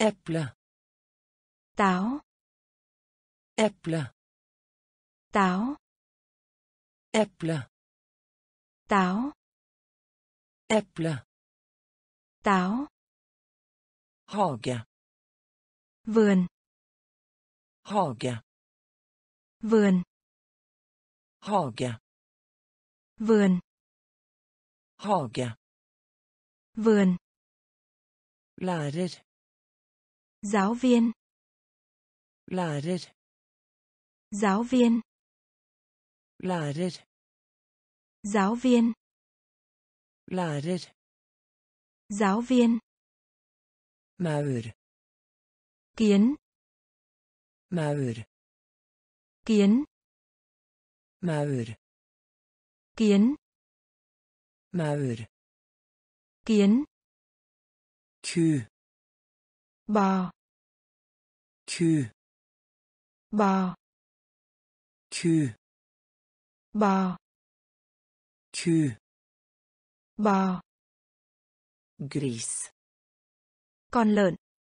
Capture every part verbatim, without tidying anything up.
Äpple. Táo. Äpple. Táo. Äpple. Táo. Äpple. Táo. Hage. Vườn. Hage. Vườn. Hage. Vườn. Hage. Vườn. Lærer. Giáo viên. Lærer. Giáo viên. Lærer. Giáo viên. Lærer. Giáo viên. Maur. Kiến. Maur. Kiến. Maur. Kiến. Maur. Kiến. Ku. Bò. Ku. Bò. Ku. Bò. Ku. Bò. Gris. Con lợn.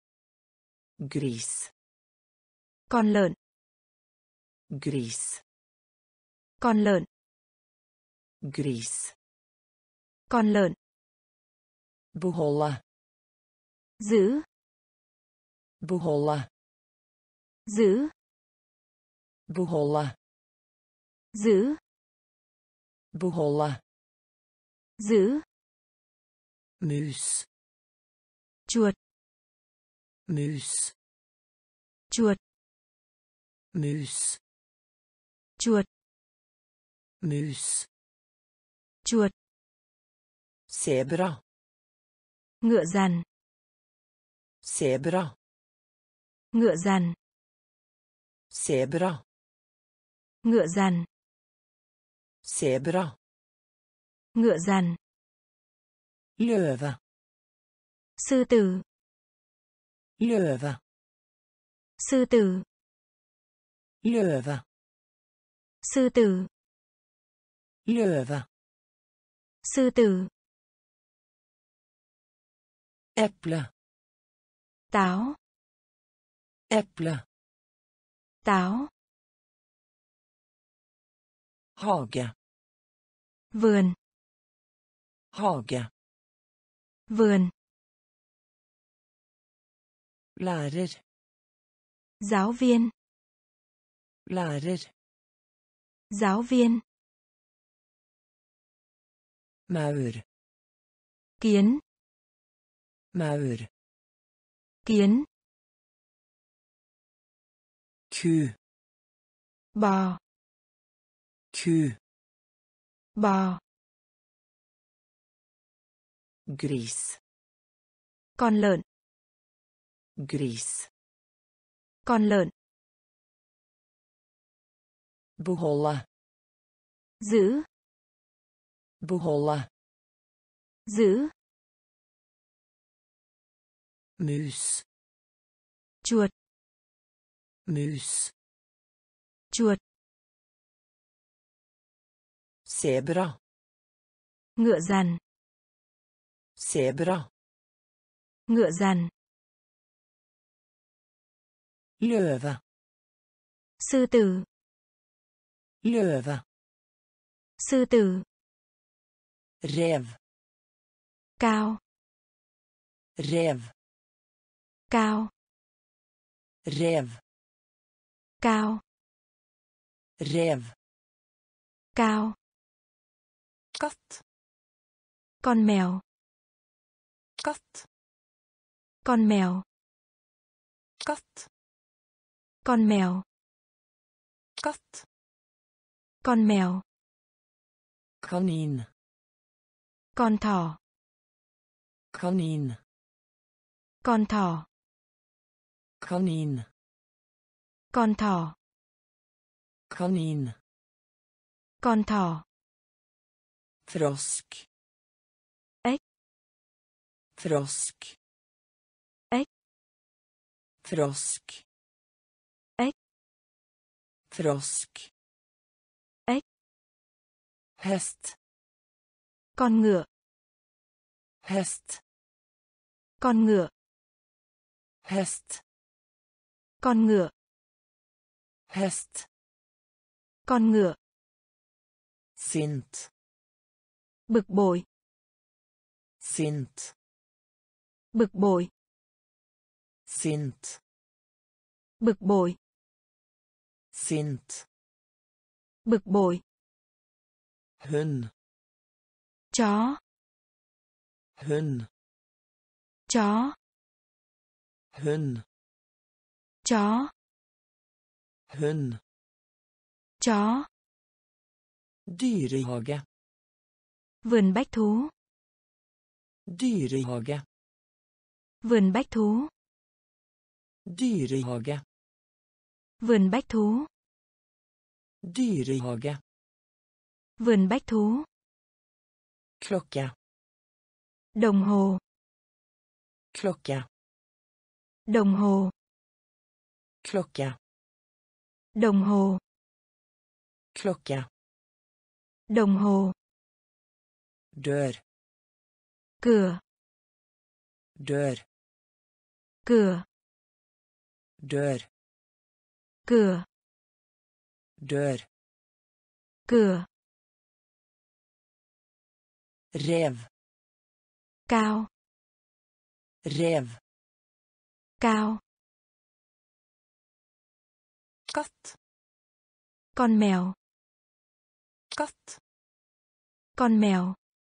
Gris. Con lợn. Gris. Con lợn. Gris. Con lợn. Beholde. Giữ. Beholde. Giữ. Beholde. Giữ. Beholde. Giữ. Mus. Chuột. Mus. Chuột. Mus. Chuột. Mus. Chuột. Zebra. Ngựa dằn. Zebra. Ngựa dằn. Zebra. Ngựa dằn. Zebra. Ngựa dằn. Løve. Sư tử. Løve. Sư tử. Løve. Sư tử. Løve. Sư tử. Äpple. Táo. Äpple. Táo. Hage. Vườn. Hage. Vườn. Lærer. Giáo viên. Lærer. Giáo viên. Maur. Kiến. Maur. Kiến. Ku. Bò. Ku. Bò. Gris. Con lợn. Gris. Con lợn. Beholde. Giữ. Beholde. Giữ. Mus. Chuột. Mus. Chuột. Zebra. Ngựa dằn. Zebra. Ngựa dằn. Løve. Sư tử. Løve. Sư tử. Rev. Cao. Rev. Cao. Rev. Cao. Rev. Cao. Katt. Con mèo. Katt. Con mèo. Katt. Con mèo. Katt. Con mèo. Kanin. Con thỏ. Kanin. Con thỏ. Kanin. Con thỏ. Kanin. Con thỏ. Frosk. Ếch. Frosk. Ếch. Frosk. Ếch. Frosk. Ếch. Hest. Con ngựa. Hest. Con ngựa. Häst. Con ngựa. Häst. Con ngựa. Sint. Bực bội. Sint. Bực bội. Sint. Bực bội. Sint. Bực bội. Hund. Chó. Hund. Chó. Hund. Chó. Hund. Chó. Dyrehage. Vườn bách thú. Dyrehage. Vườn bách thú. Dyrehage. Vườn bách thú. Dyrehage. Vườn bách thú. Klokke. Đồng hồ. Klokke. Đồng hồ. Klokke. Đồng hồ. Klokke. Đồng hồ. Dør. Cửa. Dør. Cửa. Dør. Cửa. Dør. Cửa. Rev. Cao. Rev. Cao. Katt. Con mèo. Katt. Con mèo.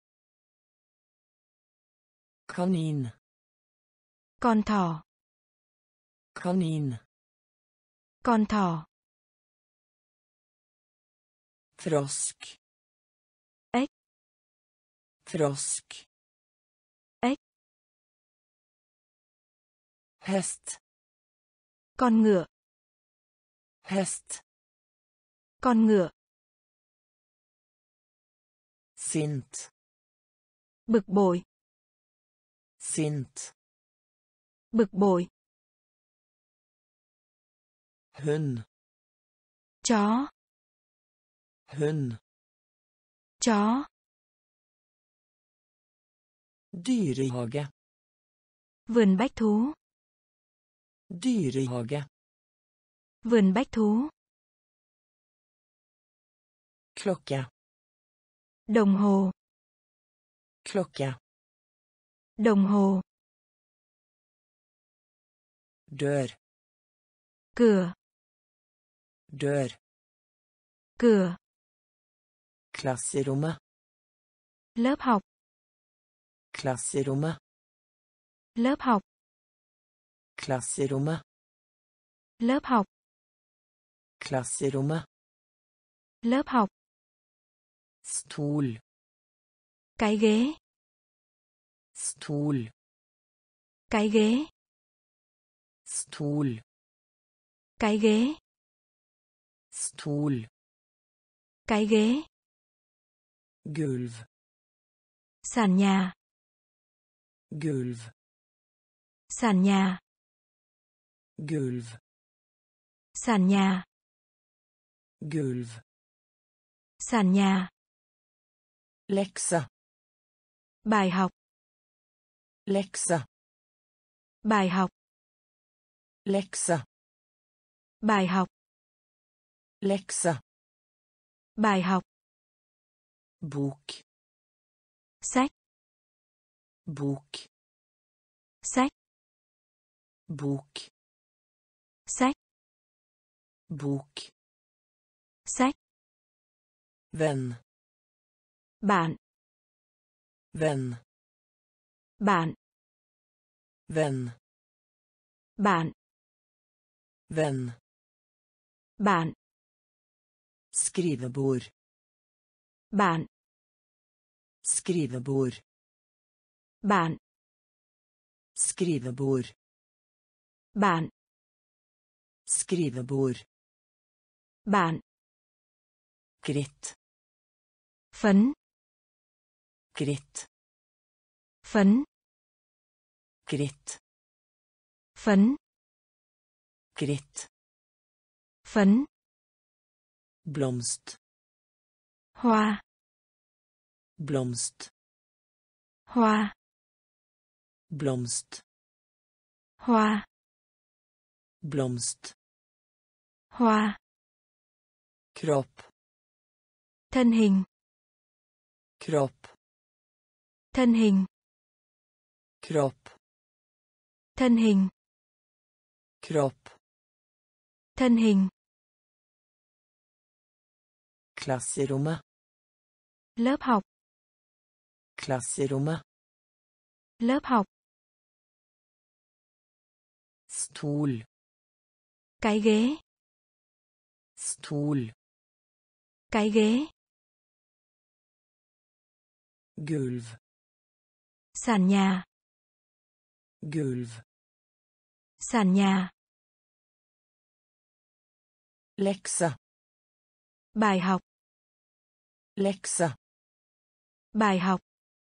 Kanin. Con thỏ. Kanin. Con thỏ. Frosk. Ếch. Frosk. Ếch. Häst. Con ngựa. Häst. Con ngựa. Sint. Bực bội. Sint. Bực bội. Hund. Chó. Hund. Chó. Dyrehage. Vườn bách thú. Dyrehage. Vườn bách thú. Klokke. Đồng hồ. Klokke. Đồng hồ. Dør. Cửa. Dør. Cửa. Klasserommet. Lớp học. Klasserommet. Lớp học. Klasserommet. Lớp học. Klasserommet. Lớp học. Stol. Cái ghế. Stol. Cái ghế. Stol. Cái ghế. Stol. Cái ghế. Gulv. Sàn nhà. Gulv. Sàn nhà. Gulv. Sàn nhà. Gulv. Sàn nhà. Läxa. Bài học. Läxa. Bài học. Läxa. Bài học. Läxa. Bài học. Bok. Sách. Bok. Sách. Bok. Sách. Bok. Sách. Vän. Bạn. Vän. Bạn. Vän. Bạn. Vän. Bạn. Skrivebord. Bạn. Skrivebord. Bạn. Skrivebord. Bạn. Skrivebord. Bạn. Kritt. Phấn. Kritt. Phấn. Kritt. Phấn. Kritt. Phấn. Blomst. Hoa. Blomst. Hoa. Blomst. Hoa. Blomst. Hoa. Kropp. Thân hình. Kropp. Thân hình. Kropp. Thân hình. Kropp. Thân hình. Klasserommet. Lớp học. Klasserommet. Lớp học. Stol. Cái ghế. Stol. Cái ghế. Gulv. Sàn nhà. Gulv. Sàn nhà. Läxa. Bài học. Läxa. Bài học.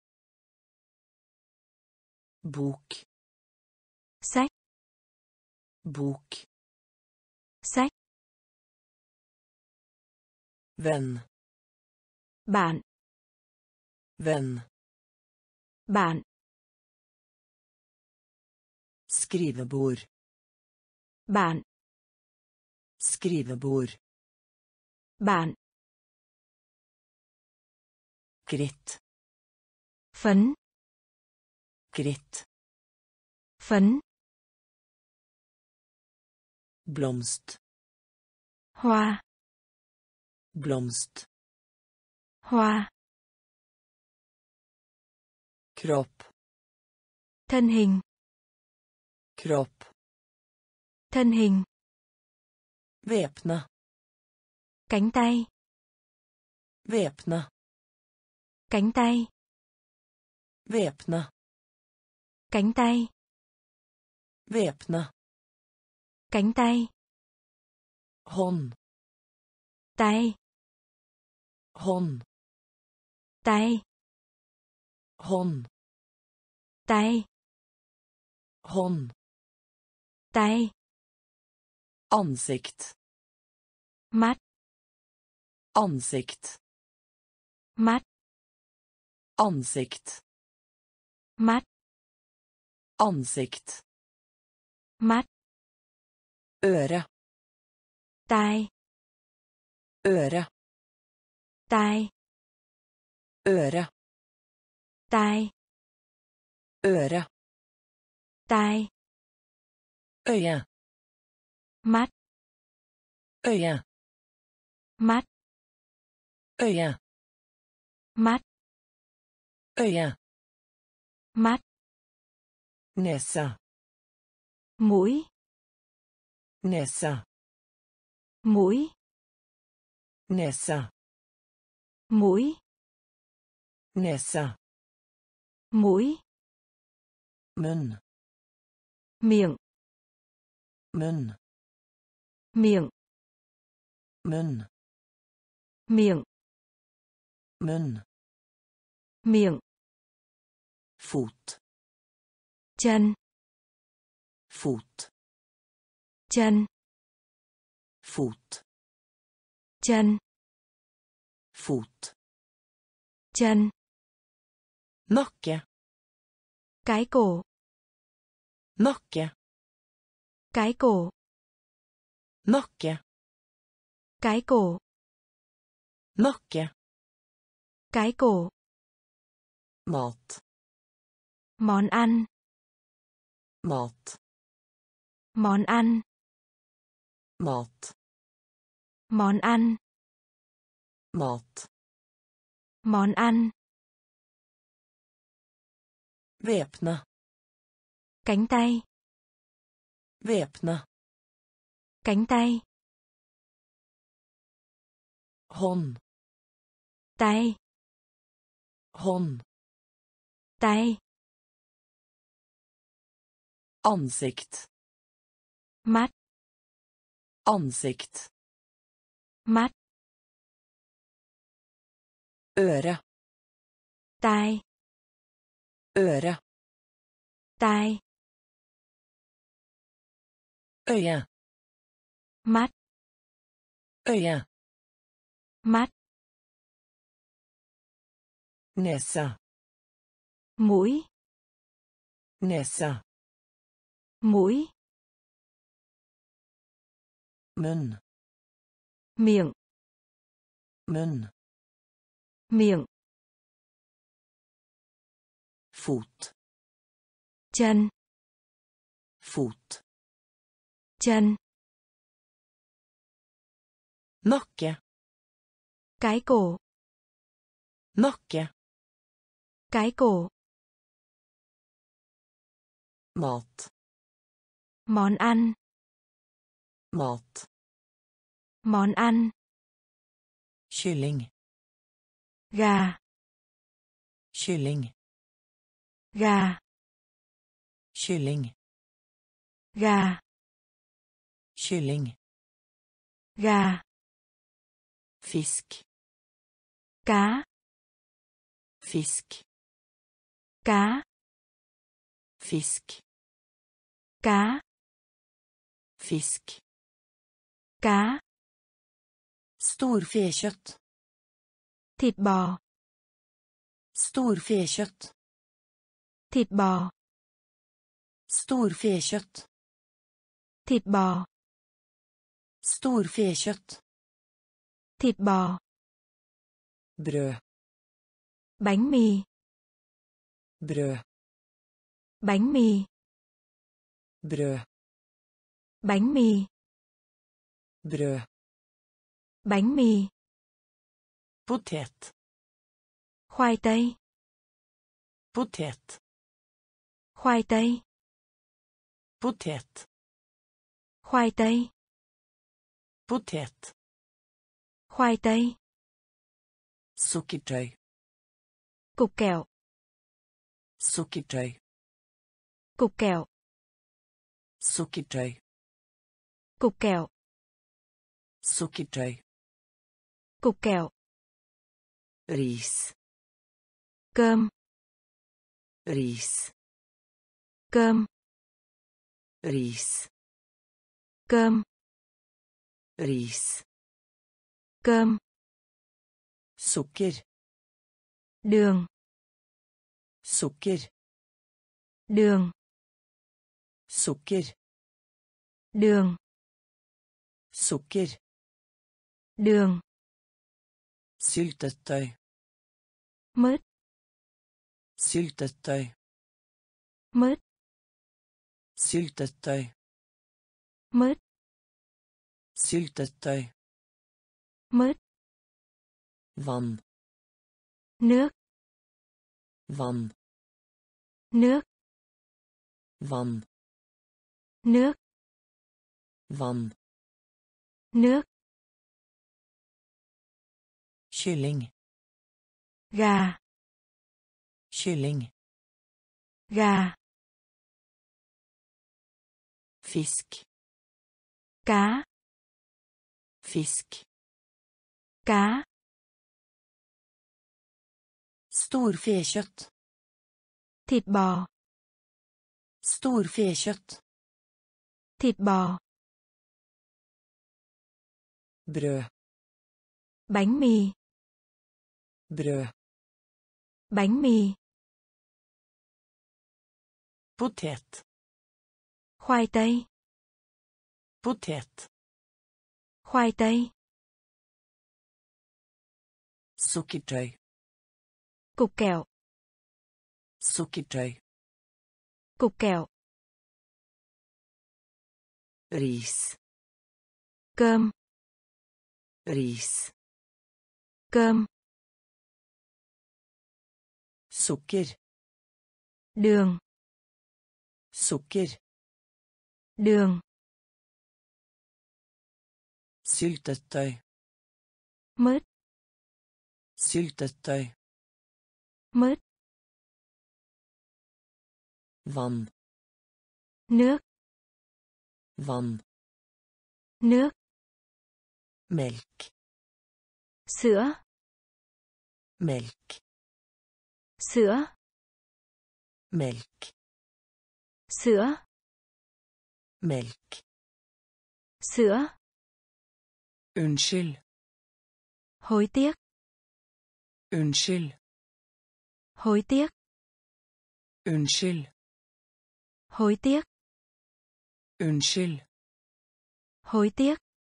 Bok. Sách. Bok. Sách. Vän. Bạn. Vän. Bạn. Skrivebord. Bạn. Skrivebord. Bạn. Kritt. Phấn. Kritt. Phấn. Blomst. Hoa. Blomst. Hoa. Kropp. Thân hình. Kropp. Thân hình. Väpna. Cánh tay. Väpna. Cánh tay. Väpna. Cánh tay. Väpna. Cánh tay. Hånd. Tay. Hånd. Tay. Hånd. Tay. Hånd. Tay. Ansikt. Mắt. Ansikt. Mắt. Ansikt. Mắt. Ansikt. Mắt. Øre. Tai. Øre. Tai. Øre. Tai. Øre. Tai. Øye. Mắt. Øye. Mắt. Øye. Mắt. Øye. Mắt. Nese. Mũi. Nese. Mũi. Nese. Mũi. Nese. Mũi. Munn. Miệng. Munn. Miệng. Munn. Miệng. Munn. Miệng. Fot. Chân. Fot. Chân. Fot. Chân. Fot. Chân. Nakke. Cái cổ. Nakke. Cái cổ. Nakke. Cái cổ. Nakke. Cái cổ. Mat. Món ăn. Mat. Món ăn. Mat. Món ăn. Mat. Món ăn. Väpna. Cánh tay. Väpna. Cánh tay. Hånd. Tay. Hånd. Tay. Ansikt. Mắt. Ansikt. Mắt. Øre. Tai. Øre. Tai. Øye. Mắt. Øye. Mắt. Nese. Mũi. Nese. Mũi. Munn. Miệng. Munn. Miệng. Fot. Chân. Fot. Chân. Nakke. Cái cổ. Nakke. Cái cổ. Mat. Món ăn. Mat. Món ăn. Kylling. Gà. Kylling. Gà. Kylling. Gà. Kylling. Gà. Fisk. Cá. Fisk. Cá. Fisk. Cá. Fisk. Cá. Storfekjøtt. Thịt bò. Storfekjøtt. Thịt bò. Storfekjøtt. Thịt bò. Storfekjøtt. Thịt bò. Brød. Bánh mì. Brød. Bánh mì. Brød. Bánh mì. Brød. Bánh mì. Potet. Khoai tây. Potet. Khoai tây. Potet. Khoai tây. Potet. Khoai tây. Sukkertøy. Cục kẹo. Sukkertøy. Cục kẹo. Sukkertøy. Cục kẹo. Sukkertøy. Cục kẹo. Ris. Cơm. Ris. Cơm. Ris. Cơm. Ris. Cơm. Sukker. Đường. Sukker. Đường. Sukker. Đường. Sukker. Đường. Syltetøy. Mứt. Syltetøy. Mứt. Syltetøy. Mứt. Syltetøy. Mứt. Vann. Nước. Vann. Nước. Vann. Nước. Vann. Nước. Kylling. Gà. Kylling. Gà. Fisk. Cá. Fisk. Cá. Storfekjøtt. Thịt bò. Storfekjøtt. Thịt bò. Brød. Bánh mì. Brød. Bánh mì. Potet. Khoai tây. Potet. Khoai tây. Sukkertøy. Cục kẹo. Sukkertøy. Cục kẹo. Ris. Cơm. Ris. Cơm. Sukker. Đường. Sukker. Đường. Syltetøy. Mứt. Syltetøy. Mứt. Vann. Nước. Vann. Nước. Melk. Sữa. Melk. Sữa. Melk. Sữa. Melk. Sữa. Unnskyld. Hối tiếc. Unnskyld. Hối tiếc. Unnskyld. Hối tiếc. Unnskyld. Hối tiếc.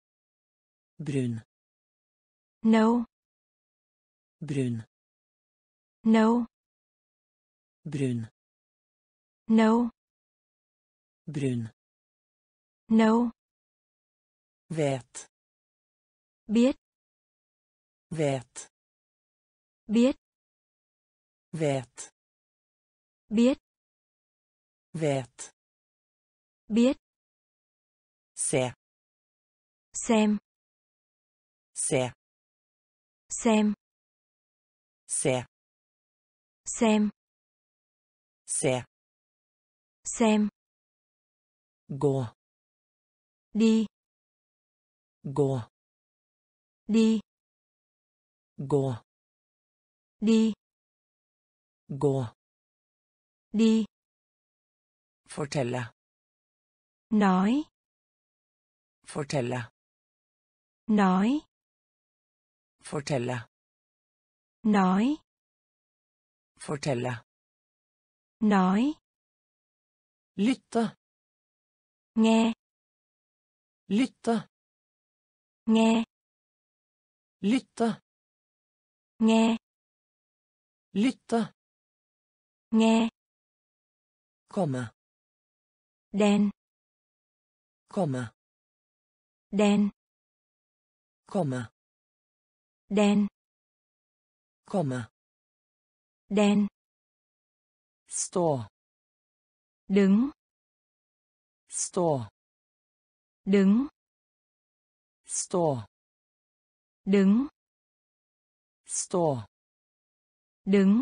Brun. Nâu. Brun. Nâu. Brun. Nâu. Brun. Nâu. Vet. Biết. Vet. Biết. Vet. Biết. Vet. Biết. Se. Xem. Se. Xem. Se. Xem. Se. Xem. Gå. Đi. Gå. Đi. Gå. Đi. Gå. Đi. Fortelle. Nói. Fortelle. Nói. Fortelle. Nói. Fortelle. Nói. Lytte. Nghe. Lytte. Nghe. Lytte. Nghe. Lytte. Nghe. Komme. Đen. Komme. Đen. Komme. Đen. Komme. Đen. Stå. Đứng. Stå. Đứng. Stå. Đứng. Stå. Đứng.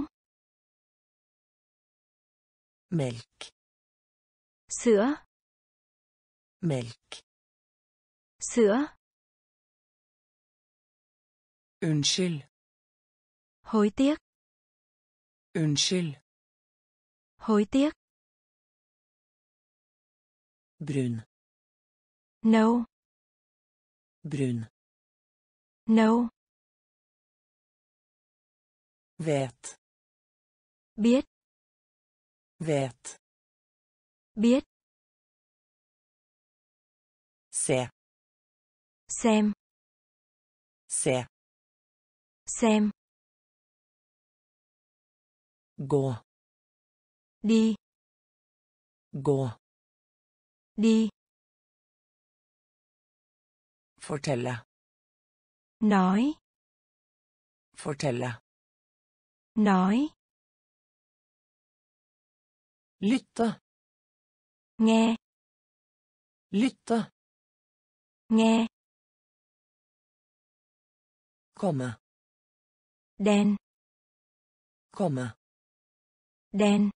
Melk. Sữa. Melk. Sữa. Unnskyld. Hối tiếc. Unnskyld. Hối tiếc. Brun. Nâu. Brun. Nâu. Vet. Biết. Vet. Biết. Se. Xem. Se. Xem. Gå. Đi. Gå. Đi. Fortelle. Nói. Fortelle. Nói. Lytte. Nghe. Lytte. Nghe. Komme. Đen. Komme. Đen.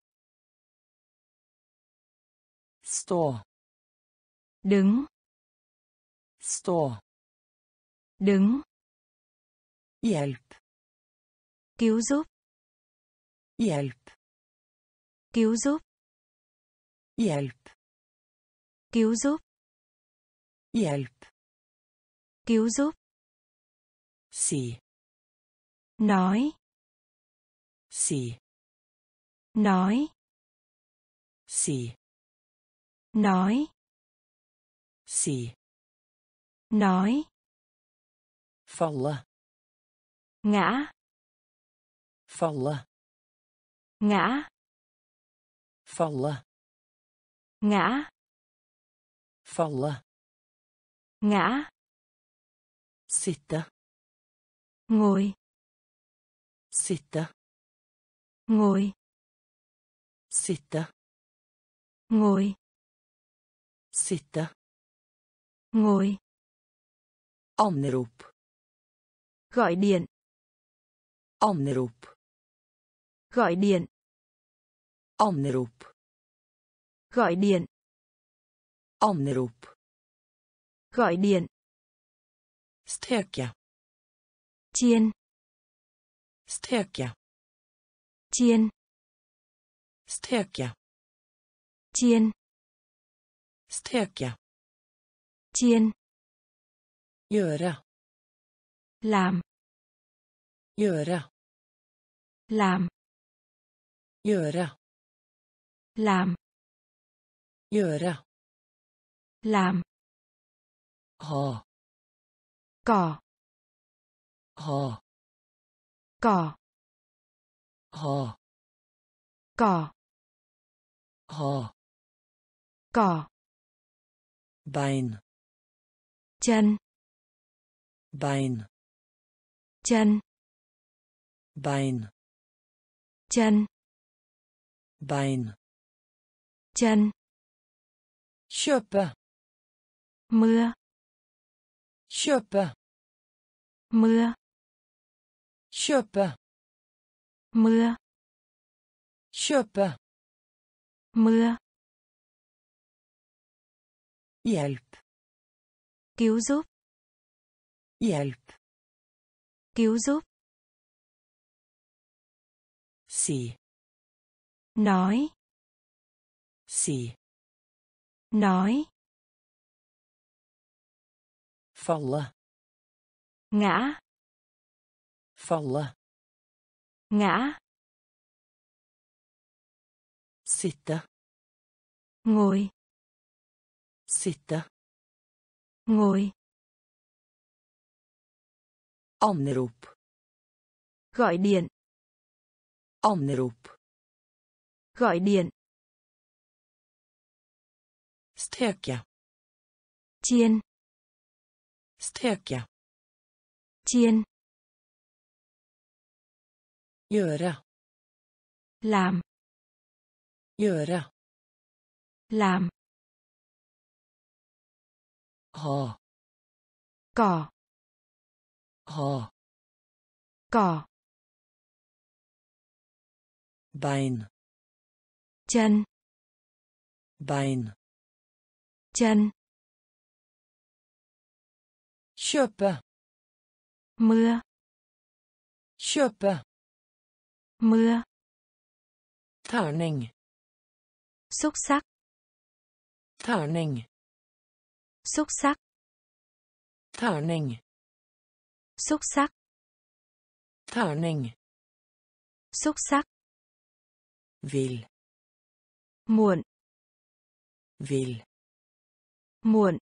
Stå. Đứng. Stå. Đứng. Hjelp. Cứu giúp. Hjelp. Cứu giúp. Hjelp. Cứu giúp. Hjelp. Cứu giúp. Si. Nói. Si. Nói. Si. Nói. Si. Nói. Falle. Ngã. Falle. Ngã. Falle. Ngã. Falle. Ngã. Sitte. Ngồi. Sitte. Ngồi. Sitte. Ngồi. Sitte. Ngồi. Anrop. Gọi điện. Anrop. Gọi điện. Anrop. Gọi điện. Anrop. Gọi điện. Steke. Chiên. Steke. Chiên. Steke. Chiên. Steke. Chiên. Gjøre. Làm. Gjøre. Làm. Gjøre. Làm. Gjøre. Làm. Ha. Cỏ. Ha. Cỏ. Ha. Cỏ. Ha. Cỏ. Bein. Chân. Bein. Chân. Bein. Chân. Bein. Chân. Kjøpe. Mưa. Kjøpe. Mưa. Kjøpe. Mưa. Kjøpe. Mưa. Hjelp. Cứu giúp. Hjelp. Cứu giúp. Si. Nói. Si. Nói. Falle. Ngã. Falle. Ngã. Sitte. Ngồi. Sitte. Ngồi. Anrop. Gọi điện. Anrop. Gọi điện. Steke. Chiên. Steke. Chiên. Gjøre. Làm. Gjøre. Làm. Ha. Cỏ. Ha. Cỏ. Bein. Chân. Bein. Chân. Kjøpe. Mưa. Kjøpe. Mưa. Terning. Xúc xắc. Terning. Xúc xắc. Terning. Xúc xắc. Terning. Xúc xắc. Vil. Muộn. Vil. Muộn.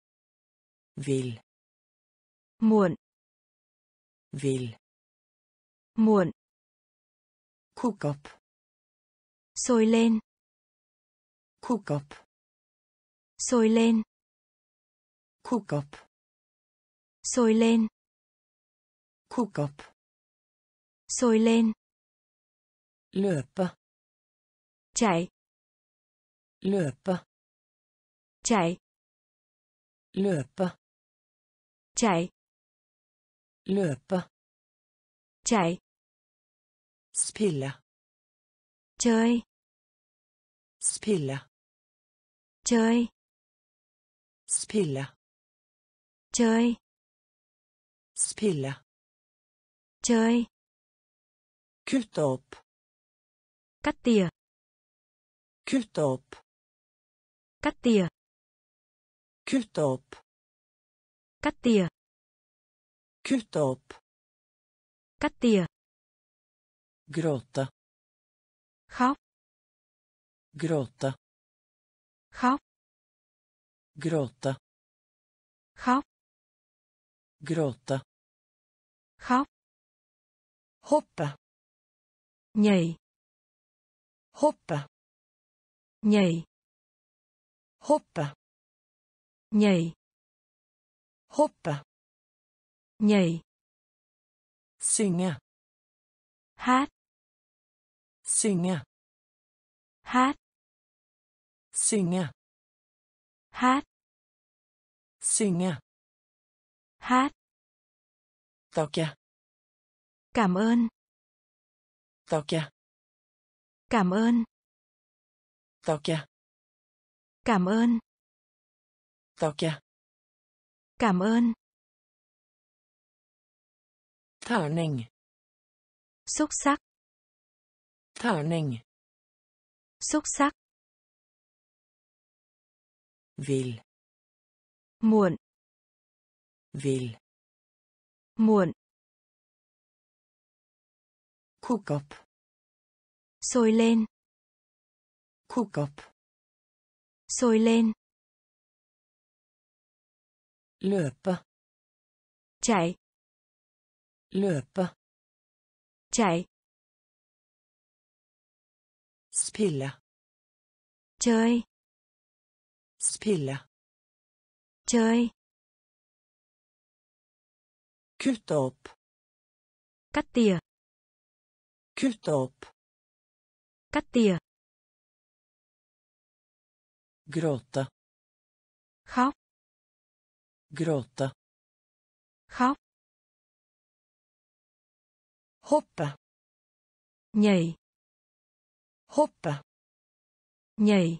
Vil. Muộn. Vil. Muộn. Koke opp. Sôi lên. Koke opp. Sôi lên. Koke opp. Sôi lên. Koke opp. Sôi lên. Løpe. Chạy. Løpe. Chạy. Løpe. Chạy. Løpe. Chạy. Spille. Chơi. Spille. Chơi. Spille. Chơi. Spille. Chơi. Kutte opp. Cắt tỉa. Kutte opp. Cắt tỉa. Kutte opp. Cắt tỉa. Kutte opp. Cắt tỉa. Gråte. Khóc. Gråte. Khóc. Gråte. Khóc. Gråte. Khóc. Hoppe. Nhảy. Hoppe. Nhảy. Hoppe. Nhảy. Hoppe. Nhảy. Synge. Hát. Synge. Hát. Synge. Hát. Synge. Hát. Takke. Cảm ơn. Takke. Cảm ơn. Takke. Cảm ơn. Takke. Cảm ơn. Terning. Xúc xắc. Terning. Xúc xắc. Vil. Muộn. Vil. Muộn. Koke opp. Sôi lên. Koke opp. Sôi lên. Løpe. Chạy. Løpe. Chạy. Spille. Chơi. Spille. Chơi. Kutte opp. Cắt tỉa. Kutte opp. Cắt tỉa. Gråte. Khóc. Gråte. Khóc. Hoppe. Nhảy. Hoppe. Nhảy.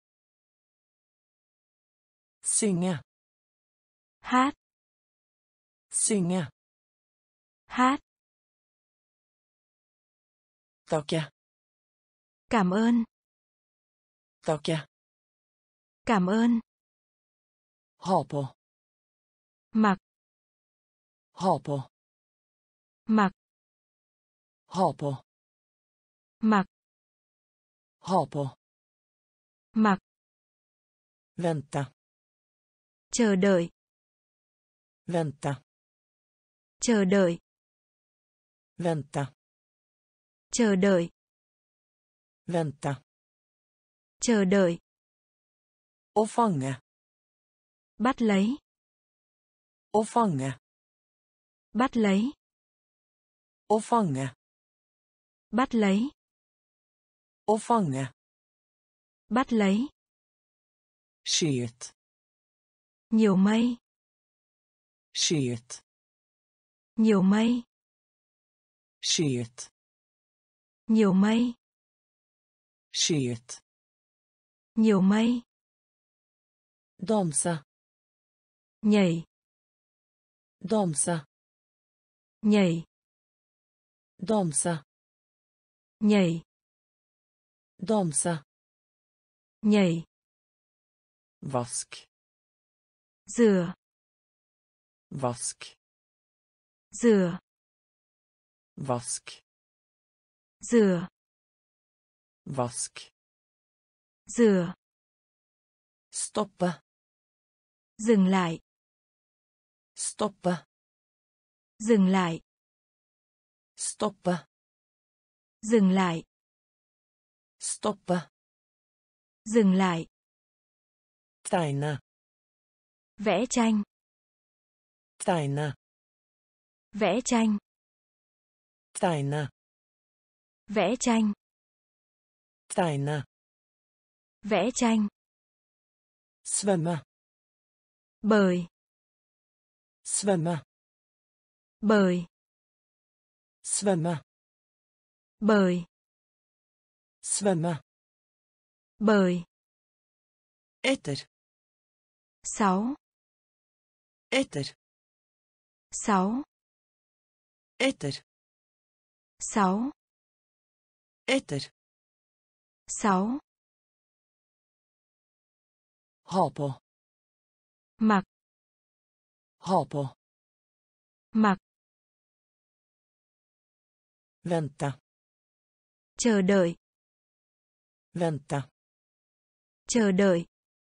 Synge. Hát. Synge. Hát. Takke. Cảm ơn. Takke. Cảm ơn. Ha på. Mặc. Ha på. Mặc. Ha på. Mặc. Ha på. Mặc. Vänta. Chờ đợi. Vänta. Chờ đợi. Vänta. Chờ đợi. Vänta. Chờ đợi. Å fange. Bắt lấy. Å fange. Bắt lấy. Å fange. Bắt lấy. Å fange. Bắt lấy. Skyet. Nhiều mây. Skyet. Nhiều mây. Skyet. Nhiều mây. Skyet. Nhiều mây. Danse. Nhảy. Danse. Nhảy. Danse. Nhảy. Danse. Nhảy. Vask. Rửa. Vask. Rửa. Vask. Rửa. Vask. Rửa. Stoppe. Dừng lại. Stoppe. Dừng lại. Stoppe. Dừng lại. Stoppe. Dừng lại. Tegne. Vẽ tranh. Tegne. Vẽ tranh. Tegne. Vẽ tranh. Tegne. Vẽ tranh. Svømme. Bơi. Svømme. Bơi. Svømme. Bơi. Svømme. Bơi. Etter. Sáu. Etter. Sáu. Etter. Sáu. Etter. Sáu. Ha på. Mặc. Ha på. Mặc. Vänta. Chờ đợi. Vänta. Chờ đợi.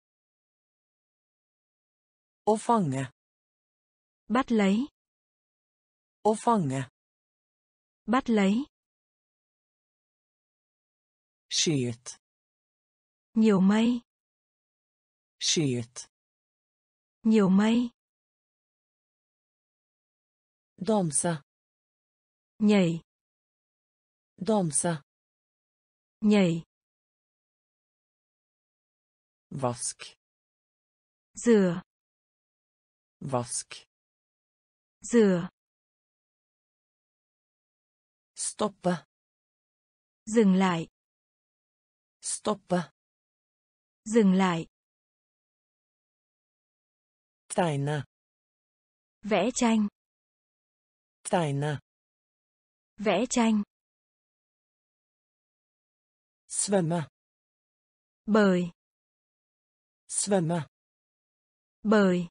Å fange. Bắt lấy. Å fange. Bắt lấy. Skyet. Nhiều mây. Skyet. Nhiều mây. Danse. Nhảy. Danse. Nhảy. Vask. Rửa. Vask. Rửa. Stoppe. Dừng lại. Stoppe. Dừng lại. Tegne. Vẽ tranh. Tegne. Vẽ tranh. Svømme. Bơi. Svømme. Bơi.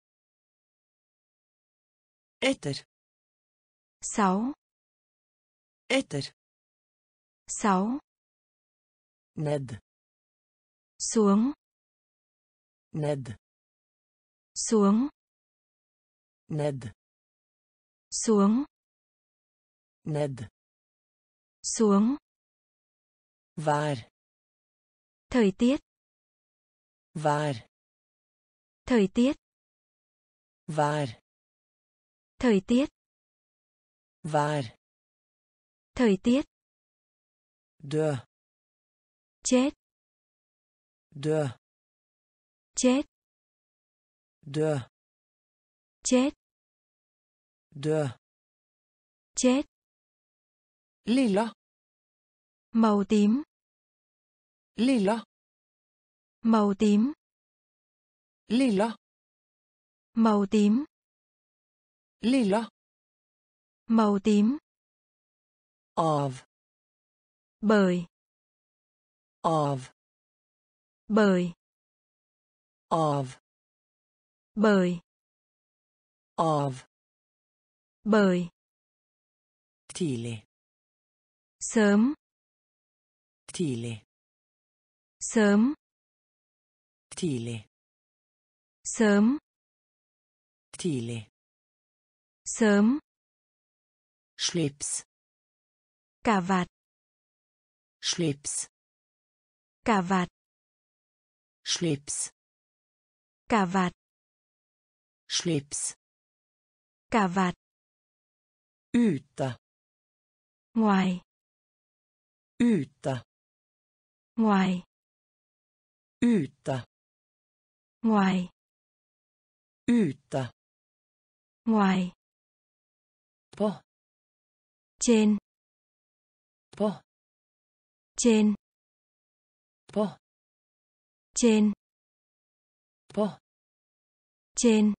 Etter. Sáu. Etter. Sáu. Ned. Xuống. Ned. Xuống. Ned. xuống, Ned. xuống, Vær. thời tiết, Vær. thời tiết, Vær. thời tiết, Vær. thời tiết, Dø. chết, Dø. chết, Dø. chết, Dø. chết, Lilla. màu tím, Lilla. màu tím, Lilla. màu tím, Lilla. màu tím, Av. bởi, Av. bởi, Av. bởi, Av. bởi, Tidlig. sớm, Tidlig. sớm, Tidlig. sớm, Tidlig. sớm, Slips. cà vạt, Slips. cà vạt, Slips. cà vạt, Slips. cà vạt, Ute. ngoài, Ute. ngoài, Ute. ngoài, Ute. ngoài, På. trên, På. trên, På. trên, På. trên,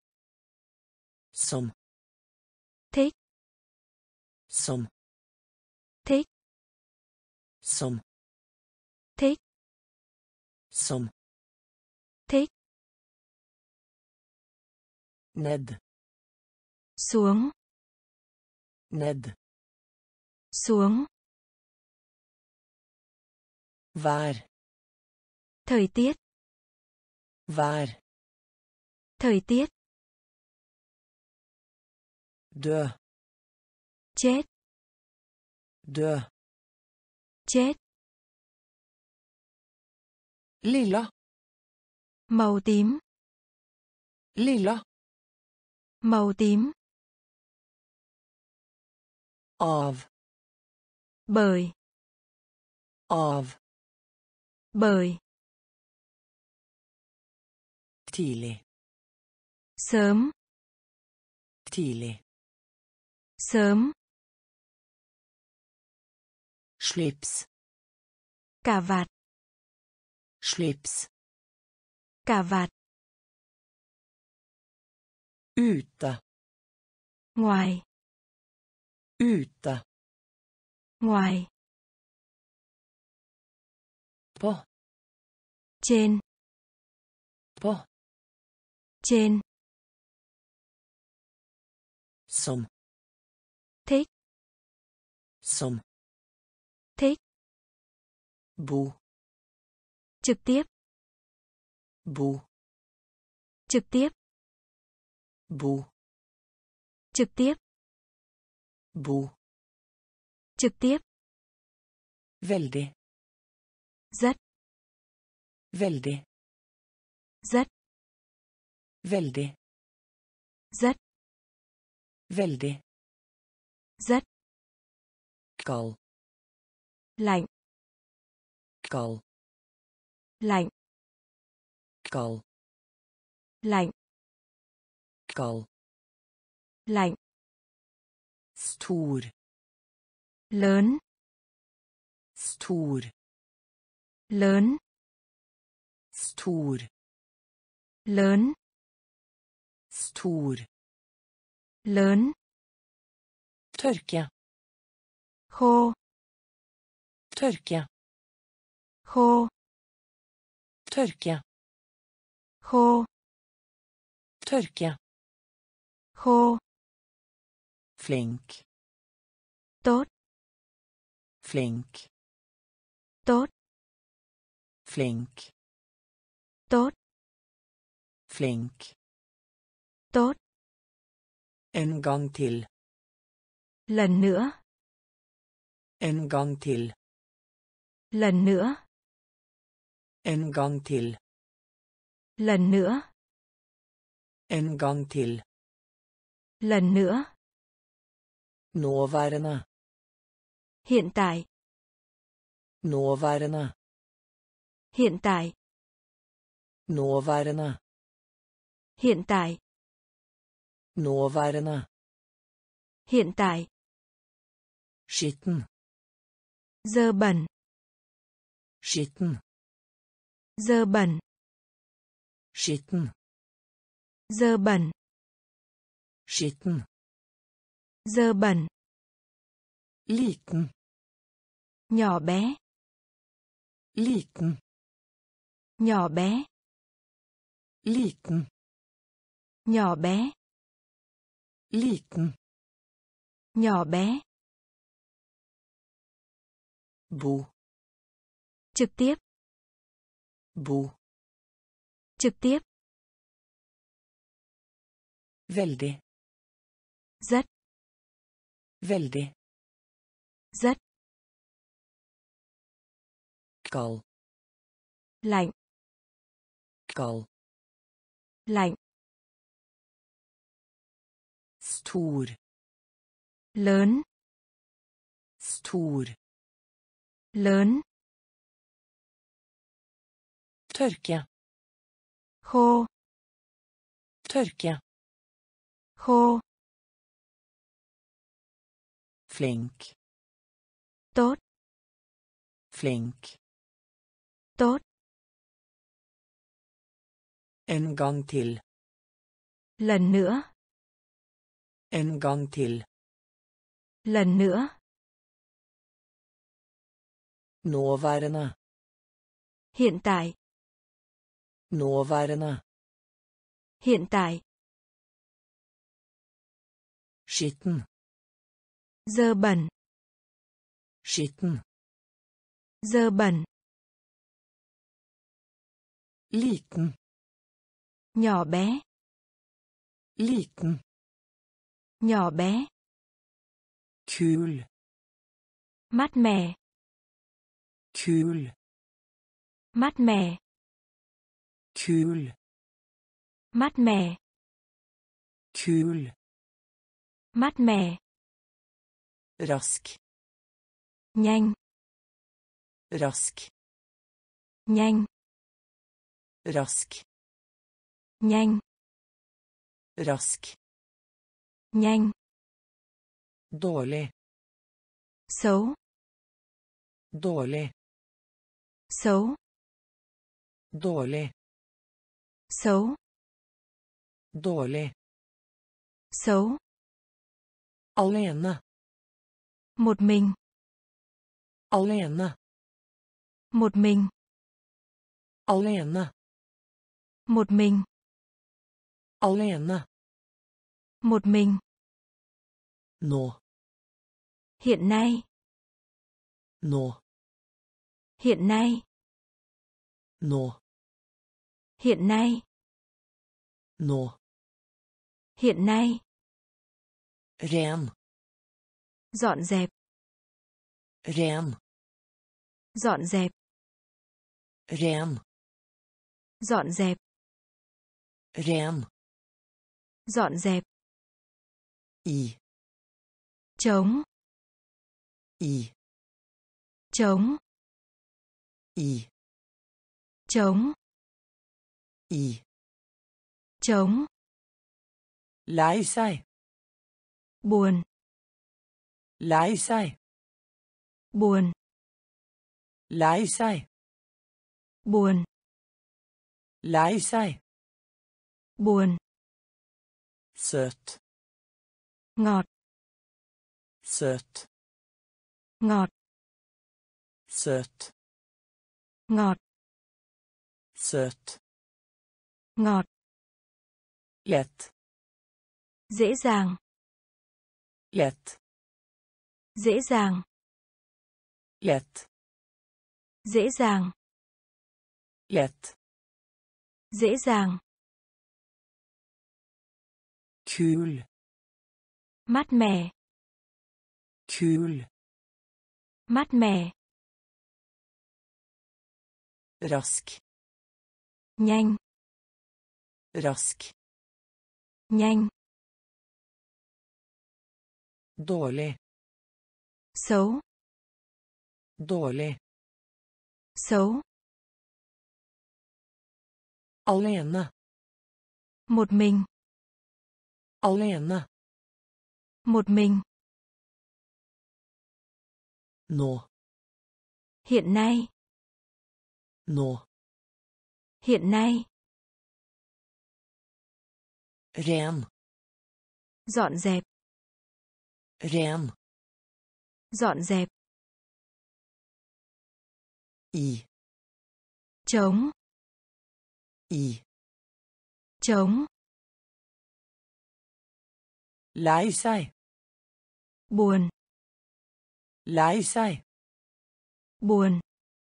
Som. thích, Som. thích, Som. thích, Som. thích, Ned. xuống, Ned. xuống, Vær. thời tiết, Vær. thời tiết, Dø. chết, Dø. chết, Lilla. màu tím, Lilla. màu tím, Av. bởi, Av. bởi, Tidlig. sớm, Tidlig. sớm, Slips. cà vạt, Slips. cà vạt, Ute. ngoài, Ute. ngoài, På. trên, På. trên, Som. thích, Som. thích, Bo. trực tiếp, Bo. trực tiếp, Bo. trực tiếp, Bo. trực tiếp, Veldig. rất, Veldig. rất, Veldig. rất, Veldig. rất, Kald. lạnh, Kald. lạnh, Kald. lạnh, Kald. lạnh, Stor. lớn, Stor. lớn, Stor. lớn, Stor. lớn, Tørke. khô, Tørke. khô, Tørke. khô, Tørke. khô, Flink. tốt, Flink. tốt, Flink. tốt, Flink. tốt, En gang til. Lần nữa. En gang til. Lần nữa. En gang til. Lần nữa. En gang til. Lần nữa. Nåværende. Hiện tại. Nåværende. Hiện tại. Nåværende. Hiện tại. Nåværende. Hiện tại. Skitten. Dơ bẩn. Skitten. Dơ bẩn. Skitten. Dơ bẩn. Skitten. Dơ bẩn. Liten. Nhỏ bé. Liten. Nhỏ bé. Liten. Nhỏ bé. Liten. Nhỏ bé. Bo. Trực tiếp. Bo. Trực tiếp. Veldig. Rất. Veldig. Rất. Kald. Lạnh. Kald. Lạnh. Stor. Lớn. Stor. Lớn. Tørke. Khô. Tørke. Khô. Flink. Tốt. Flink. Tốt. En gang til. Lần nữa. En gang til. Lần nữa. Nåværende. Hiện tại. Nåværende. Hiện tại. Skitten. Dơ bẩn. Skitten. Dơ bẩn. Liten. Nhỏ bé. Liten. Nhỏ bé. Kul. Mát mẻ. Kul. Mát mẻ. Kul. Mát mẻ. Kul. Mát mẻ. Rask. Nhanh. Rask. Nhanh. Rask. Nhanh. Rask. Nhanh. Dårlig. Xấu. Dårlig. Xấu. Dårlig. Xấu. Dårlig. Xấu. Alene. Một mình. Alene. Một mình. Alene. Một mình. Alene. Một mình. Nå. Hiện nay. Nå. Hiện nay. Nå. Hiện nay. Nå. Hiện nay. Ren. Dọn dẹp. Ren. Dọn dẹp. Ren. Dọn dẹp. Ren. Dọn dẹp. I. Trống. I. Trống. I. Trống. I. Trống. Lei seg. Buồn. Lei seg. Buồn. Lei seg. Buồn. Lei seg. Buồn. Søt. Ngọt. Søt. Ngọt. Søt. Ngọt. Søt. Ngọt. Lett. Dễ dàng. Lett. Dễ dàng. Lett. Dễ dàng. Lett. Dễ dàng. Kul. Mát mẻ. Kul. Mát mẻ. Rask. Nhanh. Rask. Nhanh. Dårlig. Xấu. Dårlig. Xấu. Alene. Một mình. Alene. Một mình. Nå. Hiện nay. Nå. Hiện nay. Ren. Dọn dẹp. Ren. Dọn dẹp. I. Trống. I. Trống. Lei seg. Buồn. Lei seg. Buồn.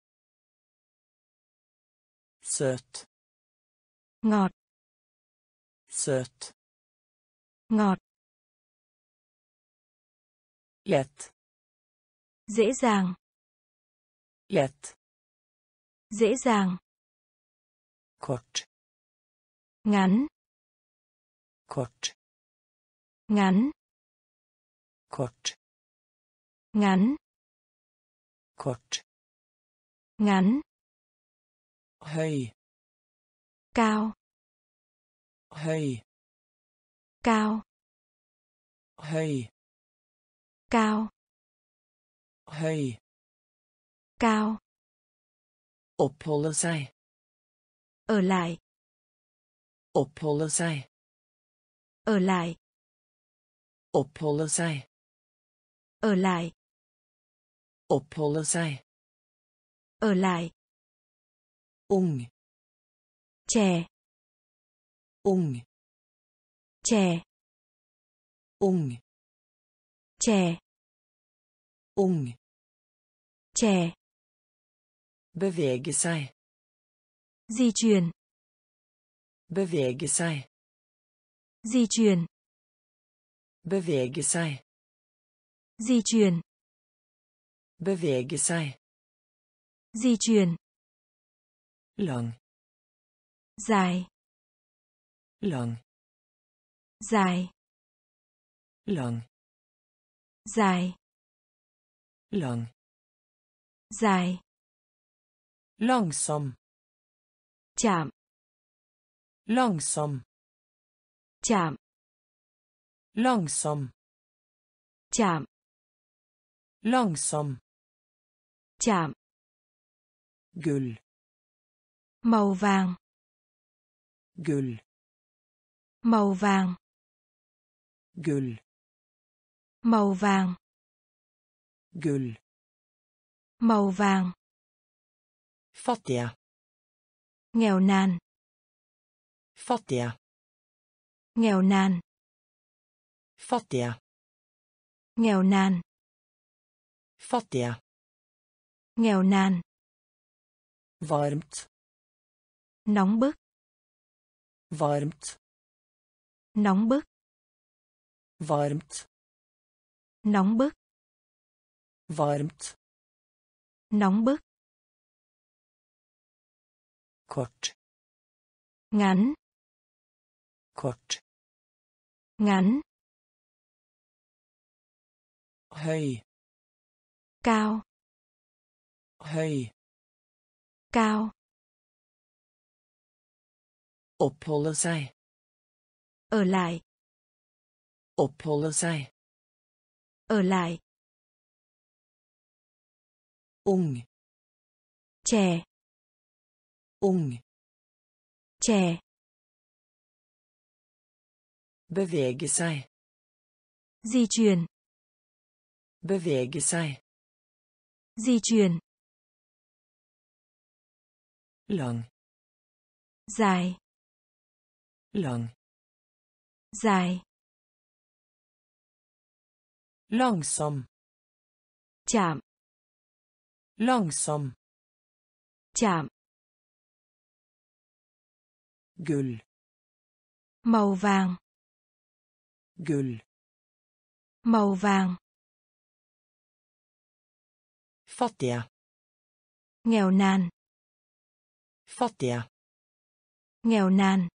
Søt. Ngọt. Søt. Ngọt. Lett. Dễ dàng. Lett. Dễ dàng. Kort. Ngắn. Kort. Ngắn. Kort. Ngắn. Kort. Ngắn. Høy. Cao. Høy. Cao. Høy. Cao. Høy. Cao. Oppholde seg. Ở lại. Oppholde seg. Ở lại. Oppholde seg. Ở lại. Oppholde seg. Ở lại. Ung. Trẻ. Ung. Trẻ. Ung. Trẻ. Ung. Trẻ. Bevege seg. Di chuyển. Bevege seg. Di chuyển. Bevege seg. Di chuyển. Bevege seg. Di chuyển. Lang. Dài. Lang. Dài. Lang. Dài. Lang. Dài. Langsom. Chạm. Langsom. Chạm. Langsom. Chạm. Langsom. Chạm. Gull. Màu vàng. Gull. Màu vàng. Gull. Màu vàng. Gull. Màu vàng. Fattige. Nghèo nàn. Fattige. Nghèo nàn. Fattige. Nghèo nàn. Fattige. Nghèo nàn. Varmt. Nóng bức. Varmt. Nóng bức. Varmt. Nóng bức. Varmt. Nóng bức. Kort. Ngắn. Kort. Ngắn. Høy. Cao. Høy. Cao. Oppholde seg. Ở lại. Oppholde seg. Ở lại. Ung. Trẻ. Ung. Trẻ. Bevege seg. Di chuyển. Bevege seg. Di chuyển. Lang. Dài. Lang. Dài. Langsom. Chạm. Langsom. Chạm. Gull. Màu vàng. Gull. Màu vàng. Fattige. Nghèo nàn. Fattige. Nghèo nàn.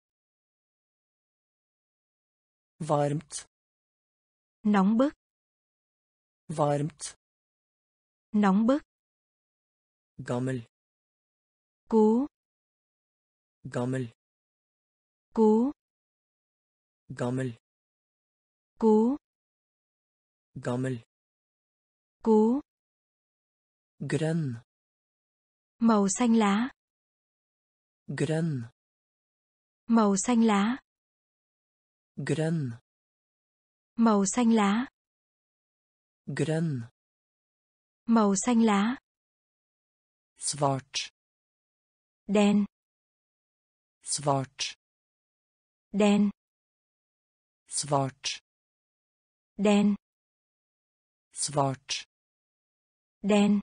Varmt. Nóng bức. Varmt. Nóng bức. Gammel. Cú. Gammel. Cú. Gammel. Cú. Gammel. Cú. Grønn. Màu xanh lá. Grønn. Màu xanh lá. Grønn. Màu xanh lá. Grønn. Màu xanh lá. Svart. Đen. Svart. Đen. Svart. Đen. Svart. Đen.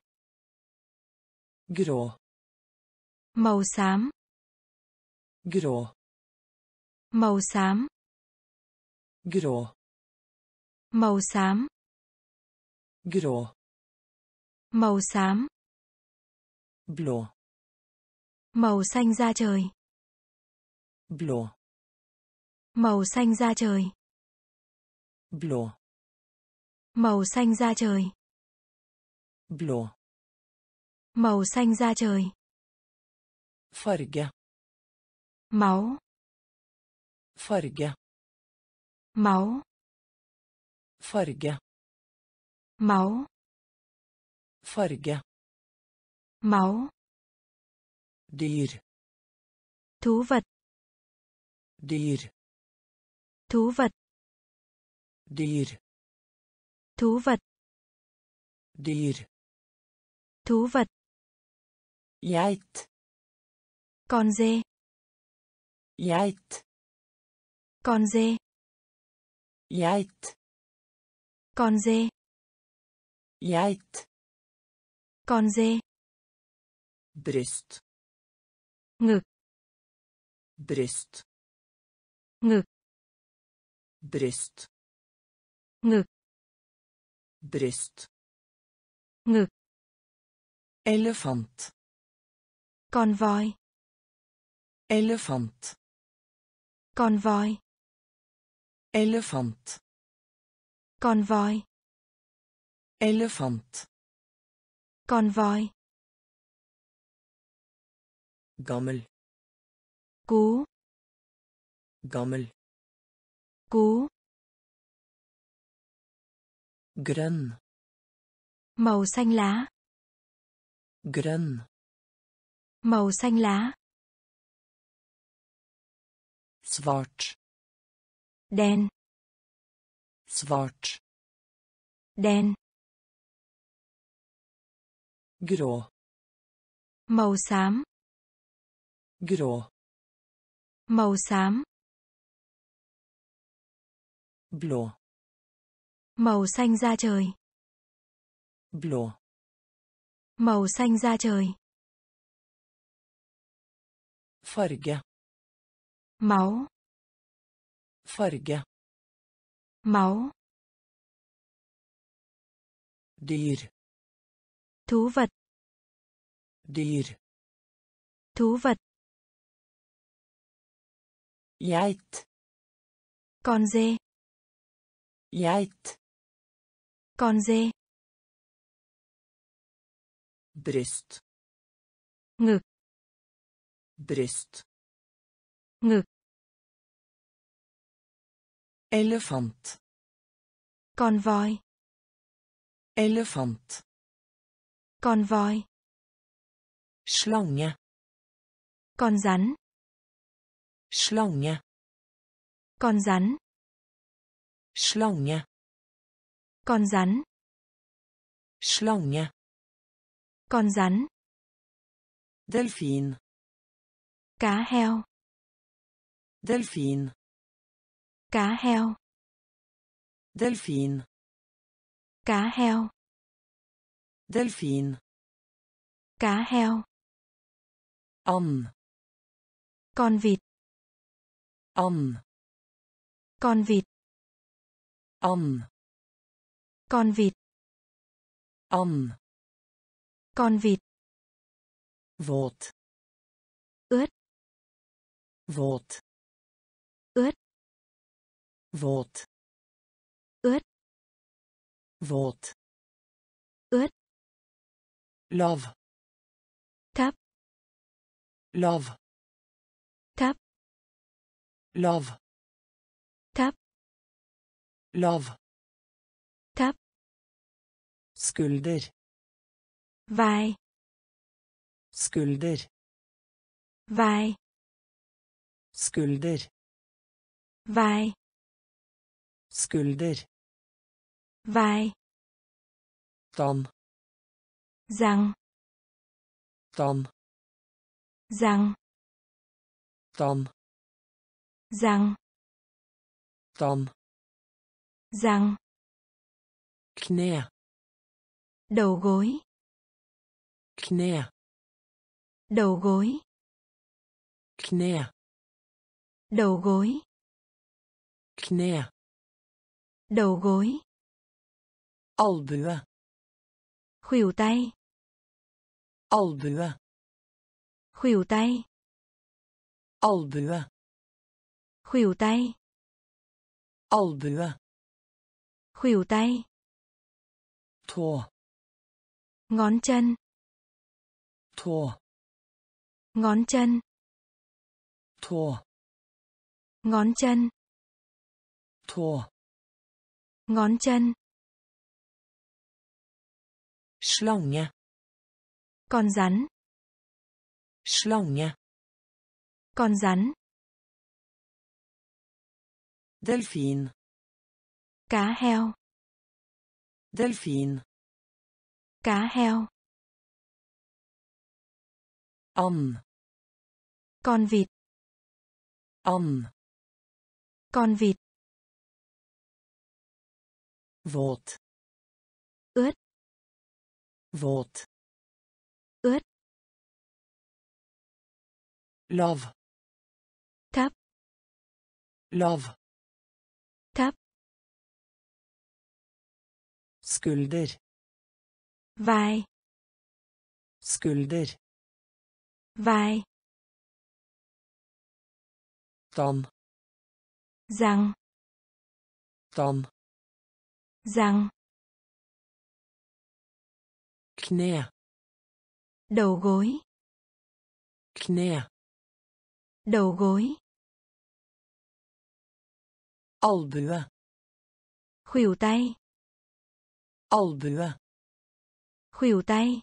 Grå. Màu xám. Grå. Màu xám. Grå. Màu xám. Grå. Màu xám. Blå. Màu xanh da trời. Blå. Màu xanh da trời. Blå. Màu xanh da trời. Blå. Màu xanh da trời. Farge. Máu. Farge. Máu. Farge. Máu. Farge. Máu. Dyr. Thú vật. Dyr. Thú vật. Dyr. Thú vật. Dyr. Thú vật. Geit. Con dê. Geit. Con dê. Geit. Con dê. Geit. Con dê. Bryst. Ngực. Bryst. Ngực. Bryst. Ngực. Bryst. Ngực. Elefant. Con voi. Elefant. Con voi. Elefant. Con voi. Elefant. Con voi. Gammel. Cú. Gammel. Cú. Grønn. Màu xanh lá. Grønn. Màu xanh lá. Svart. Đen. Svart. Đen. Grå. Màu xám. Grå. Màu xám. Blå. Màu xanh da trời. Blå. Màu xanh da trời. Farge. Máu. Farge. Máu. Dyr. Thú vật. Dyr. Thú vật. Geit. Con dê. Geit. Con dê. Bryst. Ngực. Bryst. Ngực. Elefant. Con voi. Elefant. Con voi. Slange. Con rắn. Slange. Con rắn. Slange. Con rắn. Slange. Con rắn. Delfin. Cá heo. Delfin. Cá heo. Delfin. Cá heo. Delfin. Cá heo. And. Con vịt. And. Con vịt. And. Con vịt. And. Con vịt. Våt. Ướt. Våt. Ướt. Våt. Ướt. Våt. Ướt. Lav. Thấp. Lav. Thấp. Lav. Thấp. Lav. Thấp. Skulder. Vai. Skulder. Vai. Skulder. Vai. Skulder. Vai. Tann. Răng. Tann. Răng. Tann. Răng. Tann. Răng. Kne. Đầu gối. Kne. Đầu gối. Kne. Đầu gối. Kne. Đầu gối. Albue. Khuỷu tay. Albue. Khuỷu tay. Albue. Khuỷu tay. Albue. Khuỷu tay. Tå. Ngón chân. Tå. Ngón chân. Tå. Ngón chân. Tå. Ngón chân. Slange. Con rắn. Slange. Con rắn. Delfin. Cá heo. Delfin. Cá heo. And. Con vịt. And. Con vịt. Våt. Ướt. Våt. Ướt. Lav. Thấp. Lav. Thấp. Skulder. Vai. Skulder. Vai. Tann. Răng. Tann. Răng. Kne. Đầu gối. Kne. Đầu gối. Albue. Khuỷu tay. Albue. Khuỷu tay.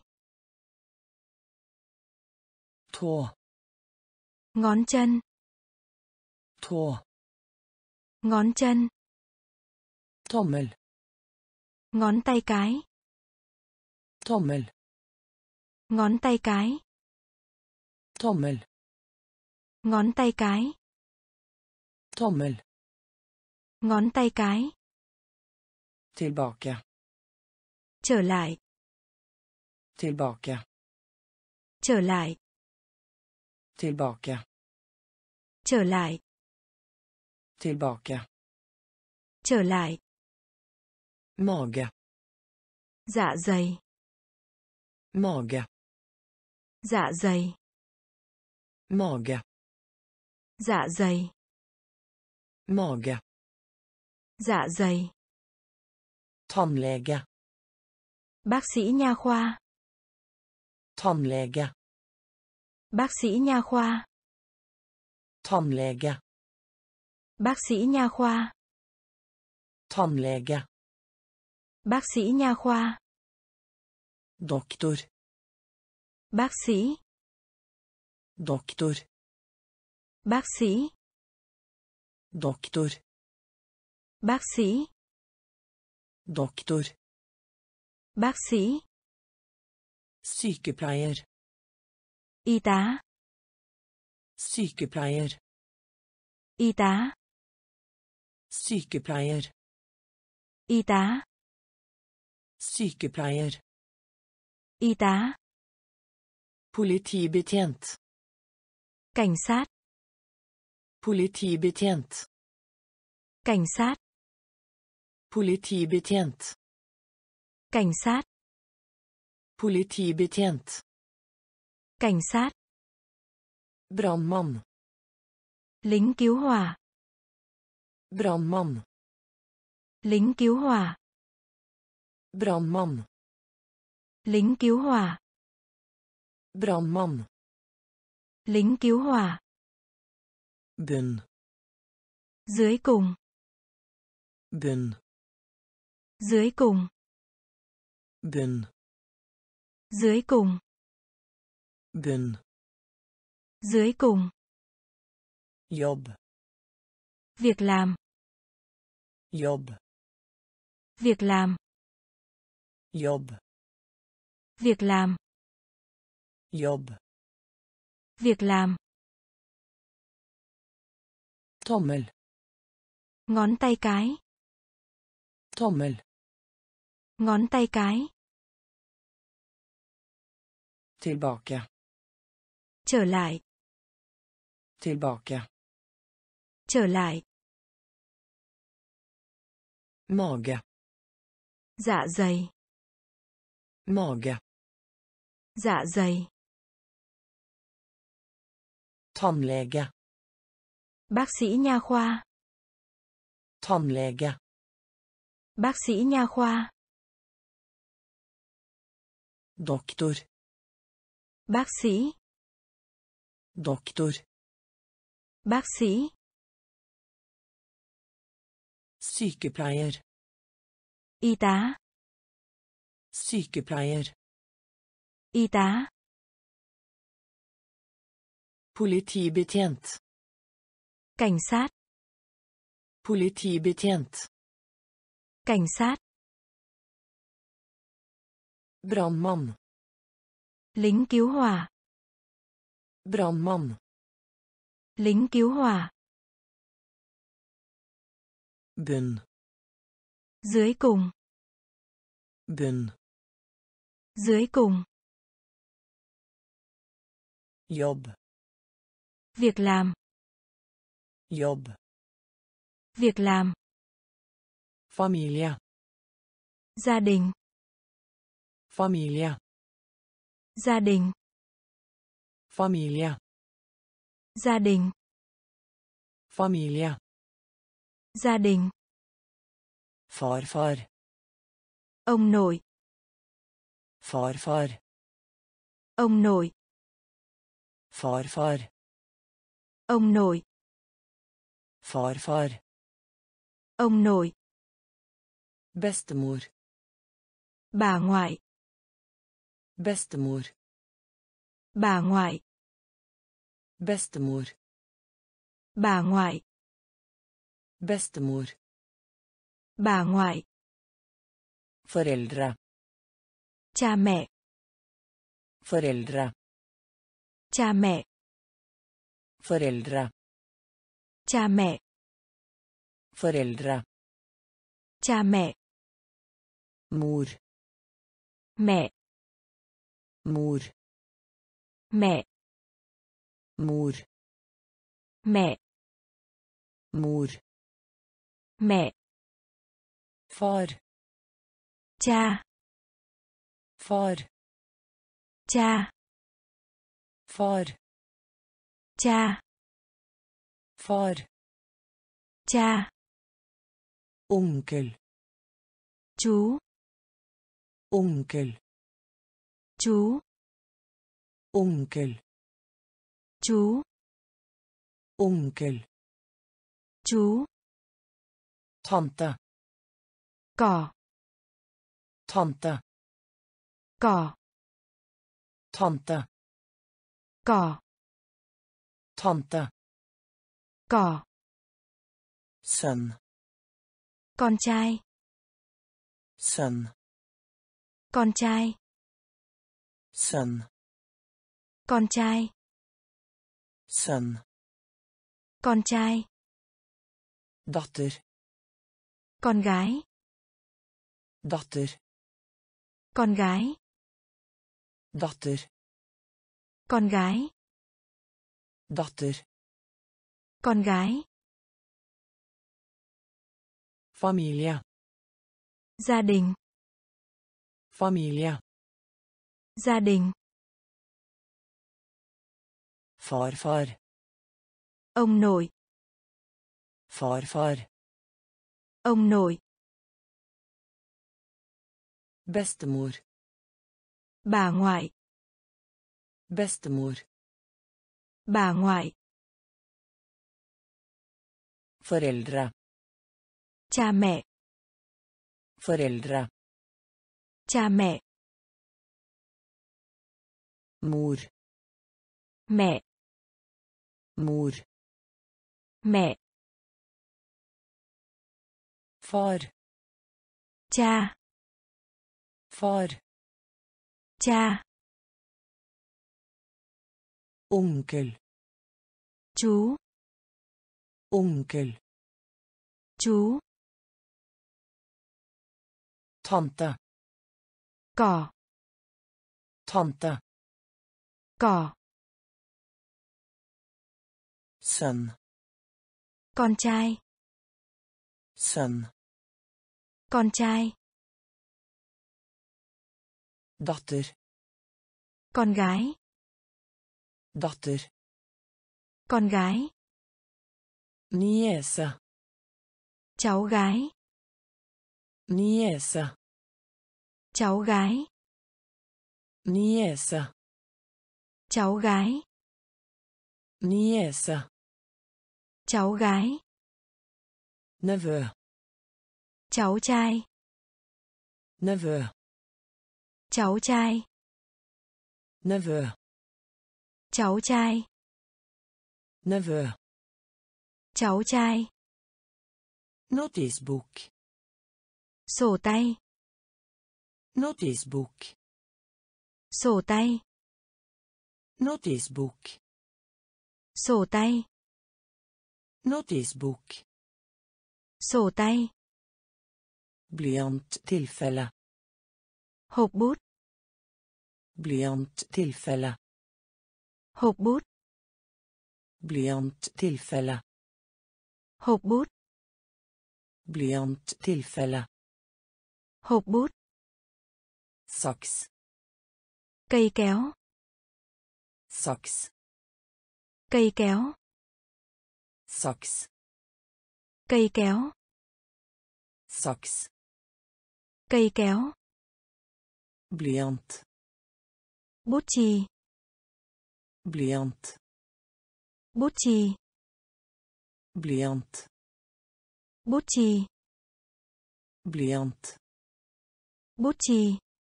Tå. Ngón chân. Tå. Ngón chân. Tommel. Ngón tay cái. Tommel. Ngón tay cái. Tommel. Ngón tay cái. Tommel. Ngón tay cái. Tillbaka. Trở lại. Tillbaka. Trở lại. Tillbaka. Trở lại. Tillbaka. Trở lại. Mage. Dạ dày. Mage. Dạ dày. Mage. Dạ dày. Mage. Dạ dày. Tannlege. Bác sĩ nha khoa. Tannlege. Bác sĩ nha khoa. Tannlege. Bác sĩ nha khoa. Tannlege. Bác sĩ nha khoa. Doktor. Bác sĩ. Doktor. Bác sĩ. Doktor. Bác sĩ. Doktor. Bác sĩ. Sykepleier. Y tá. Sykepleier. Y tá. Sykepleier. Y tá. Sykepleier. Y tá. Politibetjent. Cảnh sát. Politibetjent. Cảnh sát. Politibetjent. Cảnh sát. Politibetjent. Cảnh sát. Brandmann. Lính cứu hỏa. Brandmann. Lính cứu hỏa. Brandmann. Lính cứu hỏa. Brandmann. Lính cứu hỏa. Bunn. Dưới cùng. Bunn. Dưới cùng. Bunn. Dưới cùng. Bunn. Dưới cùng. Jobb. Việc làm. Jobb. Việc làm. Jobb. Việc làm. Jobb. Việc làm. Tommel. Ngón tay cái. Tommel. Ngón tay cái. Tillbaka. Trở lại. Tillbaka. Trở lại. Mage. Dạ dày. Mage. Dạ dày. Tannlege. Bác sĩ nha khoa. Tannlege. Bác sĩ nha khoa. Doktor. Bác sĩ. Doktor. Bác sĩ. Sykepleier. Y tá. Sykepleier. Y tá. Politibetjent. Cảnh sát. Politibetjent. Cảnh sát. Brandmann. Lính cứu hỏa. Brandmann. Lính cứu hỏa. Bunn. Dưới cùng. Bunn. Dưới cùng. Jobb. Việc làm. Jobb. Việc làm. Familie. Gia đình. Familie. Gia đình. Familie. Gia đình. Familie. Gia đình. Farfar. Ông nội. Farfar. Ông nội. Farfar. Ông nội. Farfar. Ông nội. Bestemor. Bà ngoại. Bestemor. Bà ngoại. Bestemor. Bà ngoại. Bestemor. Bà ngoại. Foreldre. Cha mẹ. Foreldre. Cha mẹ. Foreldre. Cha mẹ. Foreldre. Cha mẹ. Mor. Mẹ. Mor. Mẹ. Mor. Mẹ. Mor. Mẹ. Far. Cha. Far. Cha. Far. Cha. Far. Cha. Onkel. Chú. Onkel. Chú. Onkel. Chú. Onkel. Chú. Tante. Cỏ. Tante. Cỏ. Tante. Cỏ. Tante. Cỏ. Sønn. Con trai. Sønn. Con trai. Sønn. Con trai. Sønn. Con trai. Datter. Con gái. Datter. Con gái. Datter. Con gái. Datter. Con gái. Familie. Gia đình. Familie. Gia đình. Farfar. Ông nội. Farfar. Ông nội. Bestemor. Bà ngoại. Bestemor. Bà ngoại. Foreldre. Cha mẹ. Foreldre. Cha mẹ. Mor. Mẹ. Mor. Mẹ. Far. Cha. Far. Cha. Onkel. Chú. Onkel. Chú. Tante. Cỏ. Tante. Cỏ. Sønn. Con trai. Sønn. Con trai. Datter. Con gái. Datter. Con gái. Niese. Cháu gái. Niese. Cháu gái. Niese. Cháu gái. Niese. Cháu gái. Nevø. Cháu trai. Nevø. Cháu trai. Nevø. Cháu trai. Nevø. Cháu trai. Notisbok. Sổ tay. Notisbok. Sổ tay. Notisbok. Sổ tay. Notisbok. Sổ tay. Blyanttilfelle. Hộp bút. Blyanttilfelle. Hộp bút. Blyanttilfelle. Hộp bút. Blyanttilfelle. Hộp bút. Saks. Cây kéo. Saks. Cây kéo. Saks. Cây kéo. Saks. Cây kéo. Blyant. Bút chì. Blyant. Bút chì. Blyant. Bút chì. Blyant. Bút chì.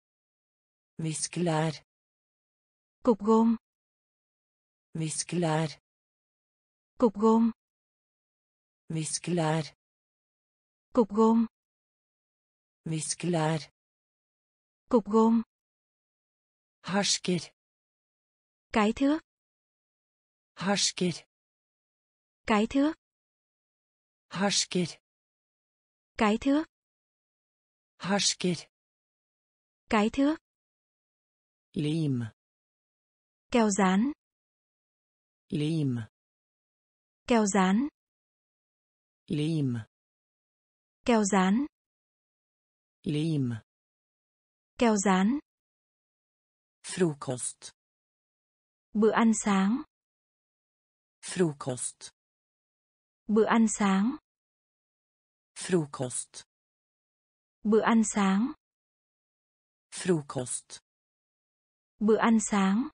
Viskelær. Cục gôm. Viskelær. Cục gôm. Viskelær. Cục gôm. Viskelær. Cục gôm. Hersker. Cái thước. Hersker. Cái thước. Hersker. Cái thước. Hersker. Cái thước. Lim. Keo dán. Lim. Keo dán. Lim. Keo dán. Lim. Keo dán. Frokost. Bữa ăn sáng. Frokost. Bữa ăn sáng. Frokost. Bữa ăn sáng. Frokost. Bữa ăn sáng.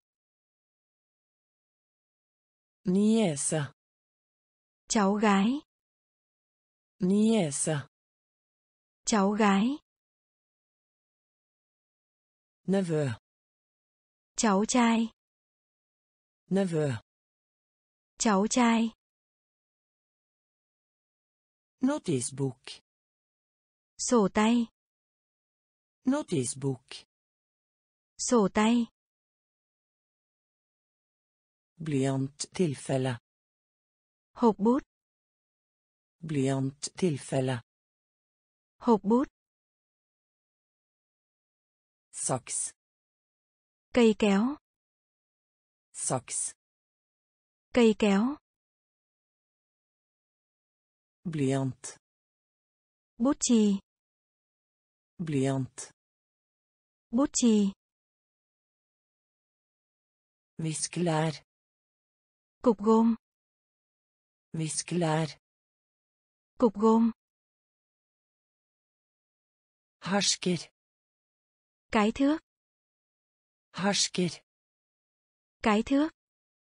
Niese. Cháu gái. Niese. Cháu gái. Nevø. Cháu trai. Nevø. Cháu trai. Notisbok. Sổ tay. Notisbok. Sổ tay. Blyanttilfelle. Hộp bút. Blyanttilfelle. Hộp bút. Saks. Cây kéo. Saks. Cây kéo. Blyant. Bút chì. Blyant. Bút chì. Viskelær. Cục gôm. Viskelær. Cục gôm. Hersker. Cái thước. Hersker. Cái thước.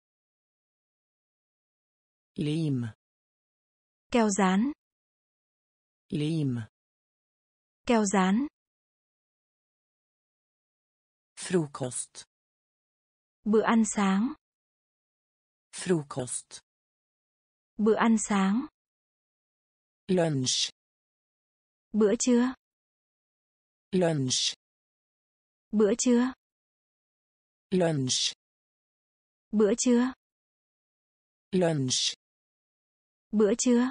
Lim. Keo dán. Lim. Keo dán. Frokost. Bữa ăn sáng. Frokost. Bữa ăn sáng. Lunsj. Bữa trưa. Lunsj. Bữa trưa. Lunsj. Bữa trưa. Lunsj. Bữa trưa.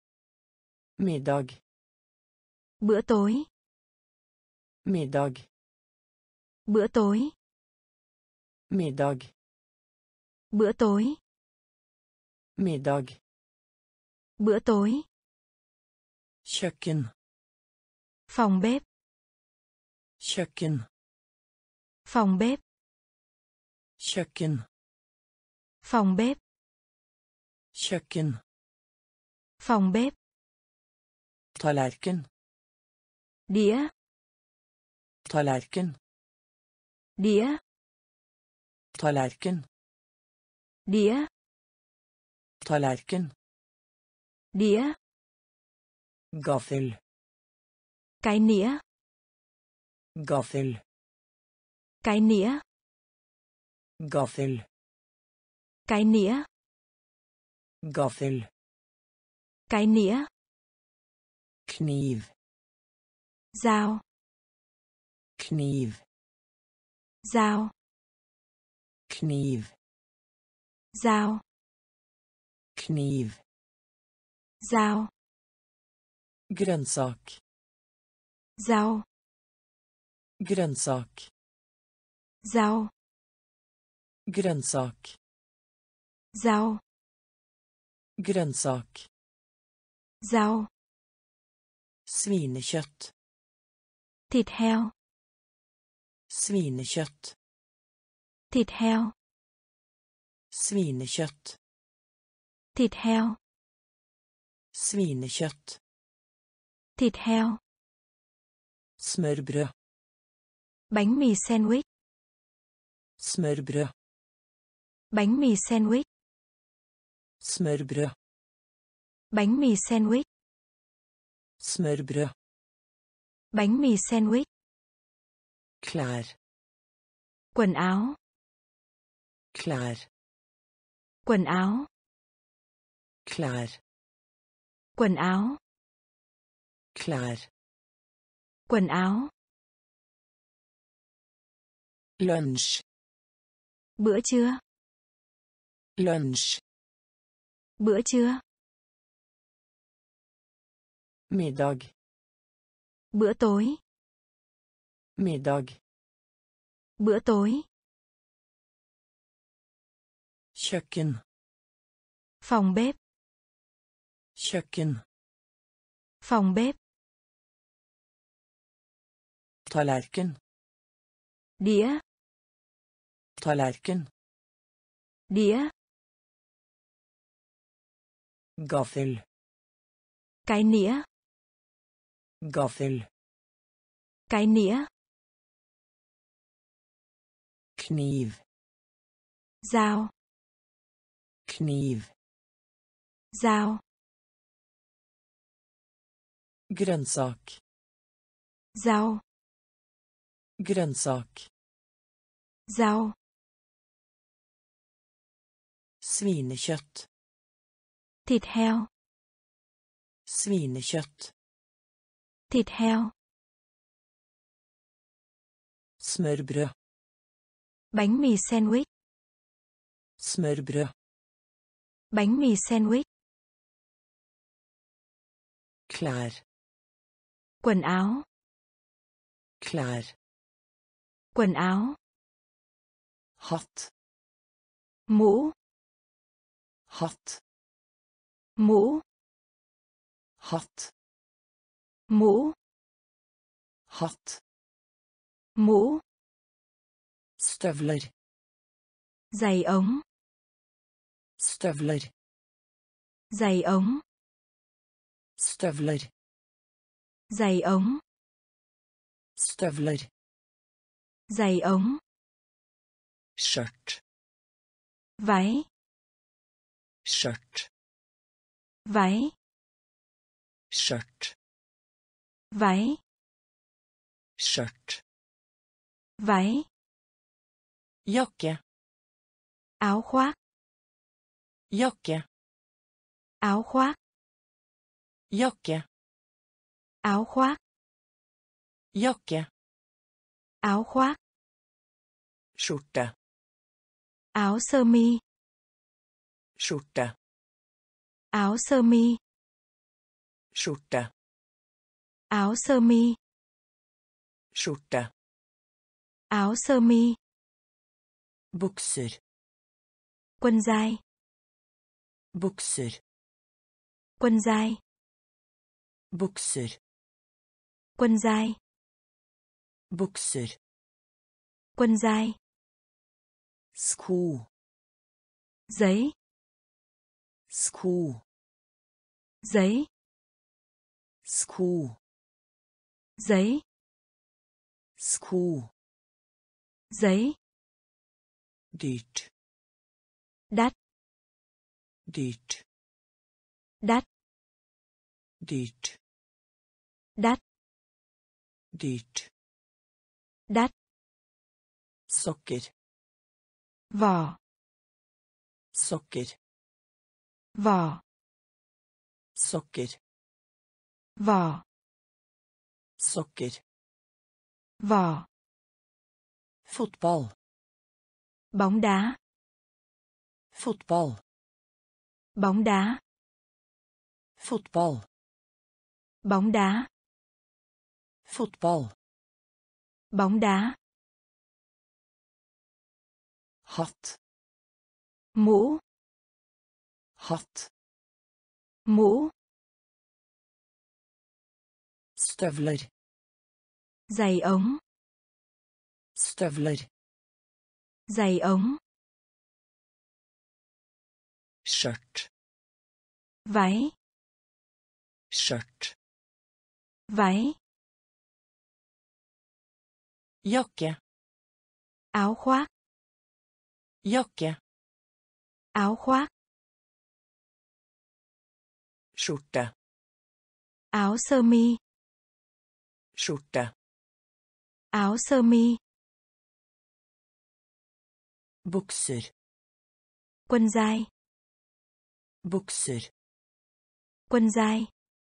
Middag. Bữa tối. Middag. Bữa tối. Middag. Bữa tối. Middag. Bữa tối. Kjøkken. Phòng bếp. Kjøkken. Phòng bếp. Kjøkken. Phòng bếp. Kjøkken. Phòng bếp. Tallerken. Đĩa. Tallerken. Đĩa. Tallerken. Đĩa. Tallerken. Đĩa. Gaffel. Cái nĩa. Gaffel. Cái nĩa. Gaffel. Cái nĩa. Gaffel. Cái nĩa. Kniv. Dao. Kniv. Dao. Kniv. Dao. Kniv. Dao. Grønnsak. Rau. Grønnsak. Rau. Grønnsak. Rau. Grønnsak. Rau. Svinekjøtt. Thịt heo. Svinekjøtt. Thịt heo. Svinekjøtt. Thịt heo. Svinekjøtt. Thịt heo. Smørbrød. Bánh mì sandwich. Smørbrød. Bánh mì sandwich. Smørbrød. Bánh mì sandwich. Smørbrød. Bánh mì sandwich. Klær. Quần áo. Klær. Quần áo. Klær. Quần áo. Klær. Quần áo. Lunsj. Bữa trưa. Lunsj. Bữa trưa. Middag. Bữa tối. Middag. Bữa tối. Kjøkken. Phòng bếp. Kjøkken. Phòng bếp. Tallerken. Đĩa. Tallerken. Đĩa. Gaffel. Cái nĩa. Gaffel. Cái nĩa. Kniv. Dao. Kniv. Dao. Grønnsak. Rau. Grønnsak. Rau. Svinekjøtt. Thịt heo. Svinekjøtt. Thịt heo. Smørbrød. Bánh mì sandwich. Smørbrød. Bánh mì sandwich. Klær. Quần áo. Klær. Quần áo. Hatt. Mũ. Hatt. Mũ. Hatt. Mũ. Hatt. Mũ. Støvler. Giày ống. Støvler. Giày ống. Støvler. Giày ống. Støvler. Giày ống. Skjørt. Váy. Skjørt. Váy. Skjørt. Váy. Skjørt. Váy. Jakke. Áo khoác. Jakke. Áo khoác. Jakke. Áo khoác. Jakke. Áo khoác. Skjorte. Áo sơ mi. Skjorte. Áo sơ mi. Skjorte. Áo sơ mi. Skjorte. Áo sơ mi. Bukser. Quần dài. Bukser. Quần dài. Bukser. Quần dài. Bukser. Quần dài. Sko. Giấy. Sko. Giấy. Sko. Giấy. Sko. Giấy. Dyrt. Đắt. Dyrt. Đắt. Dyrt. Đắt. Dyrt. Đắt. Sokker. Vỏ. Sokker. Vỏ. Sokker. Vỏ. Sokker. Vỏ. Fotball. Bóng đá. Fotball. Bóng đá. Fotball. Bóng đá. Fotball. Bóng đá. Hatt. Mũ. Hatt. Mũ. Støvler. Giày ống. Støvler. Giày ống. Skjørt. Váy. Skjørt. Váy. Jakke. Áo khoác. Jakke. Áo khoác. Skjorte. Áo sơ mi. Skjorte. Áo sơ mi. Bukser. Quần dài. Bukser. Quần dài.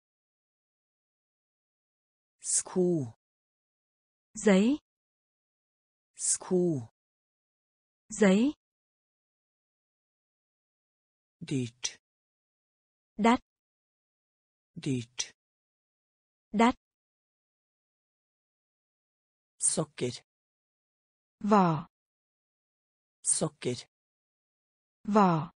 Sko. Giấy. Sko. Giấy. Dyrt. Đắt. Dyrt. Đắt. Sokker. Vỏ. Sokker. Vỏ.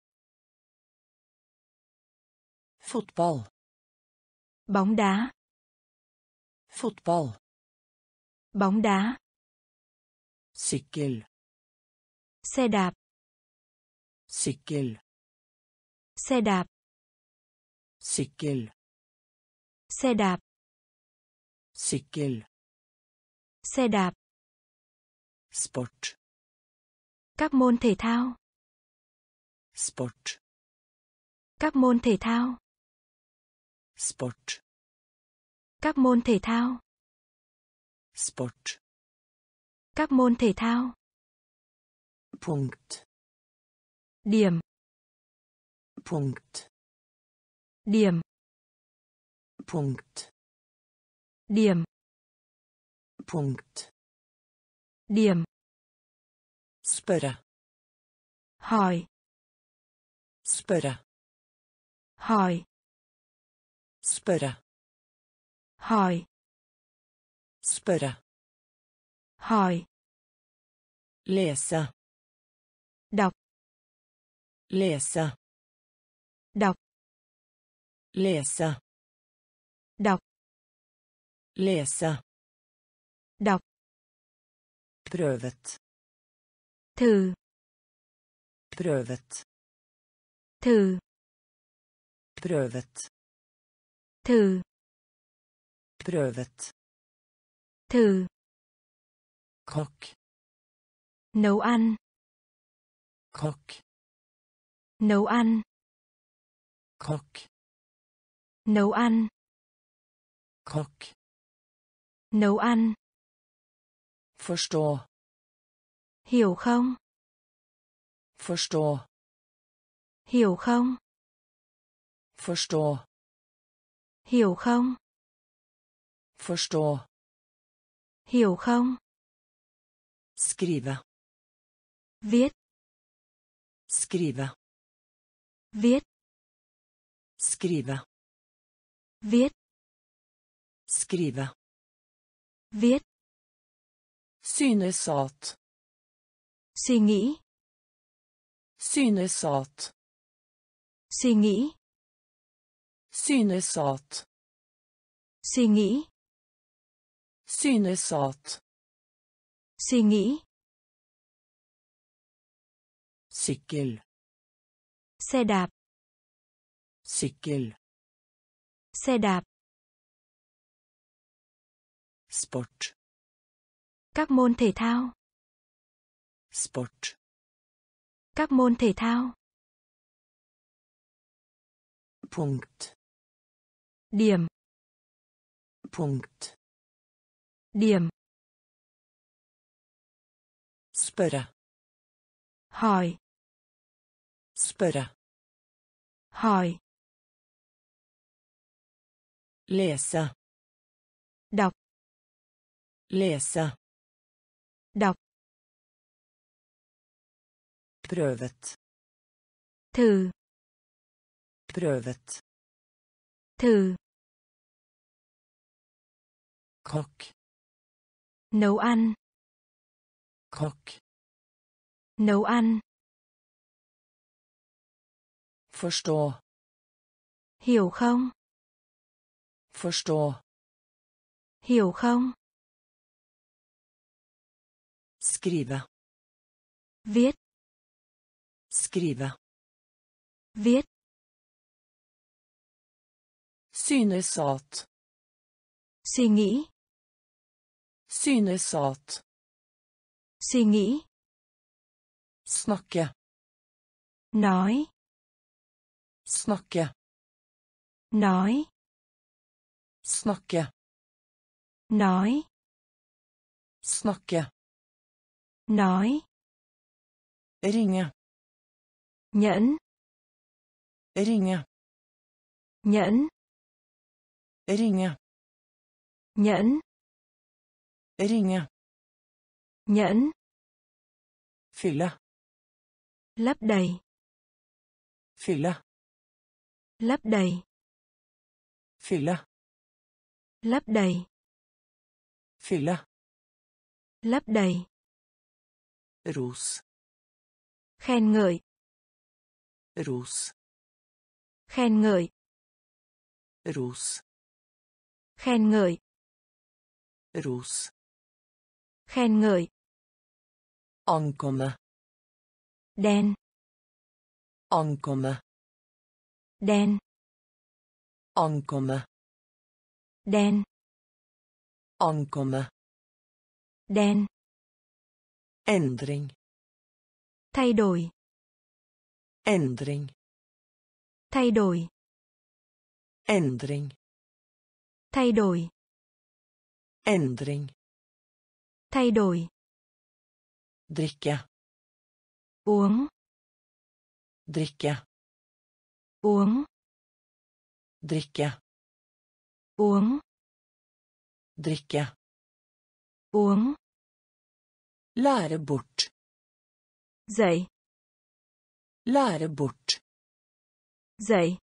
Fotball. Bóng đá. Fotball. Bóng đá. Sykkel. Xe đạp. Sykkel. Xe đạp. Sykkel. Xe đạp. Sykkel. Xe đạp. Sport. Các môn thể thao. Sport. Các môn thể thao. Sport. Các môn thể thao. Sport. Các môn thể thao. Punkt. Điểm. Punkt. Điểm. Punkt. Điểm. Punkt. Điểm. Spørre. Hỏi. Spørre. Hỏi. Spørre. Hỏi. Spørre. Hỏi. Lese. Đọc. Lese. Đọc. Lese. Đọc. Lese. Đọc. Prøvet. Thử. Prøvet. Thử. Prøvet. Thử. Prøvet. Thử. Kokk. Nấu ăn. Kokk. Nấu ăn. Kokk. Nấu ăn. Kokk. Nấu ăn. Forstå. Hiểu không? Forstå. Hiểu không? Forstå. Hiểu không? Forstå. Hiểu không? Skrive. Viết. Skrive. Viết. Skrive. Viết. Skrive. Viết. Synes at. Suy nghĩ. Synes at. Suy nghĩ. Synes at. Suy nghĩ. Synes at. Suy nghĩ. Sykkel. Xe đạp. Sykkel. Xe đạp. Sport. Các môn thể thao. Sport. Các môn thể thao. Punkt. Điểm. Punkt. Điểm. Spørre. Hỏi. Spørre. Hỏi. Lese. Đọc. Lese. Đọc. Prøvet. Thử. Prøvet. Thử. Kokk. Nấu ăn. Kokk. Nấu ăn. Forstå. Hiểu không? Forstå. Hiểu không? Skrive. Viết. Skrive. Viết. Synes at. Suy nghĩ. Synes at. Suy nghĩ. Snakke. Nói. Snakke. Nói. Snakke. Nói. Snakke. Nói. Ringe. Nhẫn. Ringe. Nhẫn. Ringe. Nhẫn. Ringe. Nhẫn. Fylle. Lấp đầy. Fylle. Lấp đầy. Fylle. Lấp đầy. Fylle. Lấp đầy. Ros. Khen ngợi. Ros. Khen ngợi. Ros. Khen ngợi. Ros. Khen ngợi. Ankomme. Đen. Ankomme. Đen. Ankomme. Đen. Ankomme. Đen. Endring. Thay đổi. Endring. Thay đổi. Endring. Thay đổi. Endring. Thay đổi. Drikke. Uống. Drikke. Uống. Drikke. Uống. Drikke. Uống. Lære bort. Dậy. Lære bort. Dậy.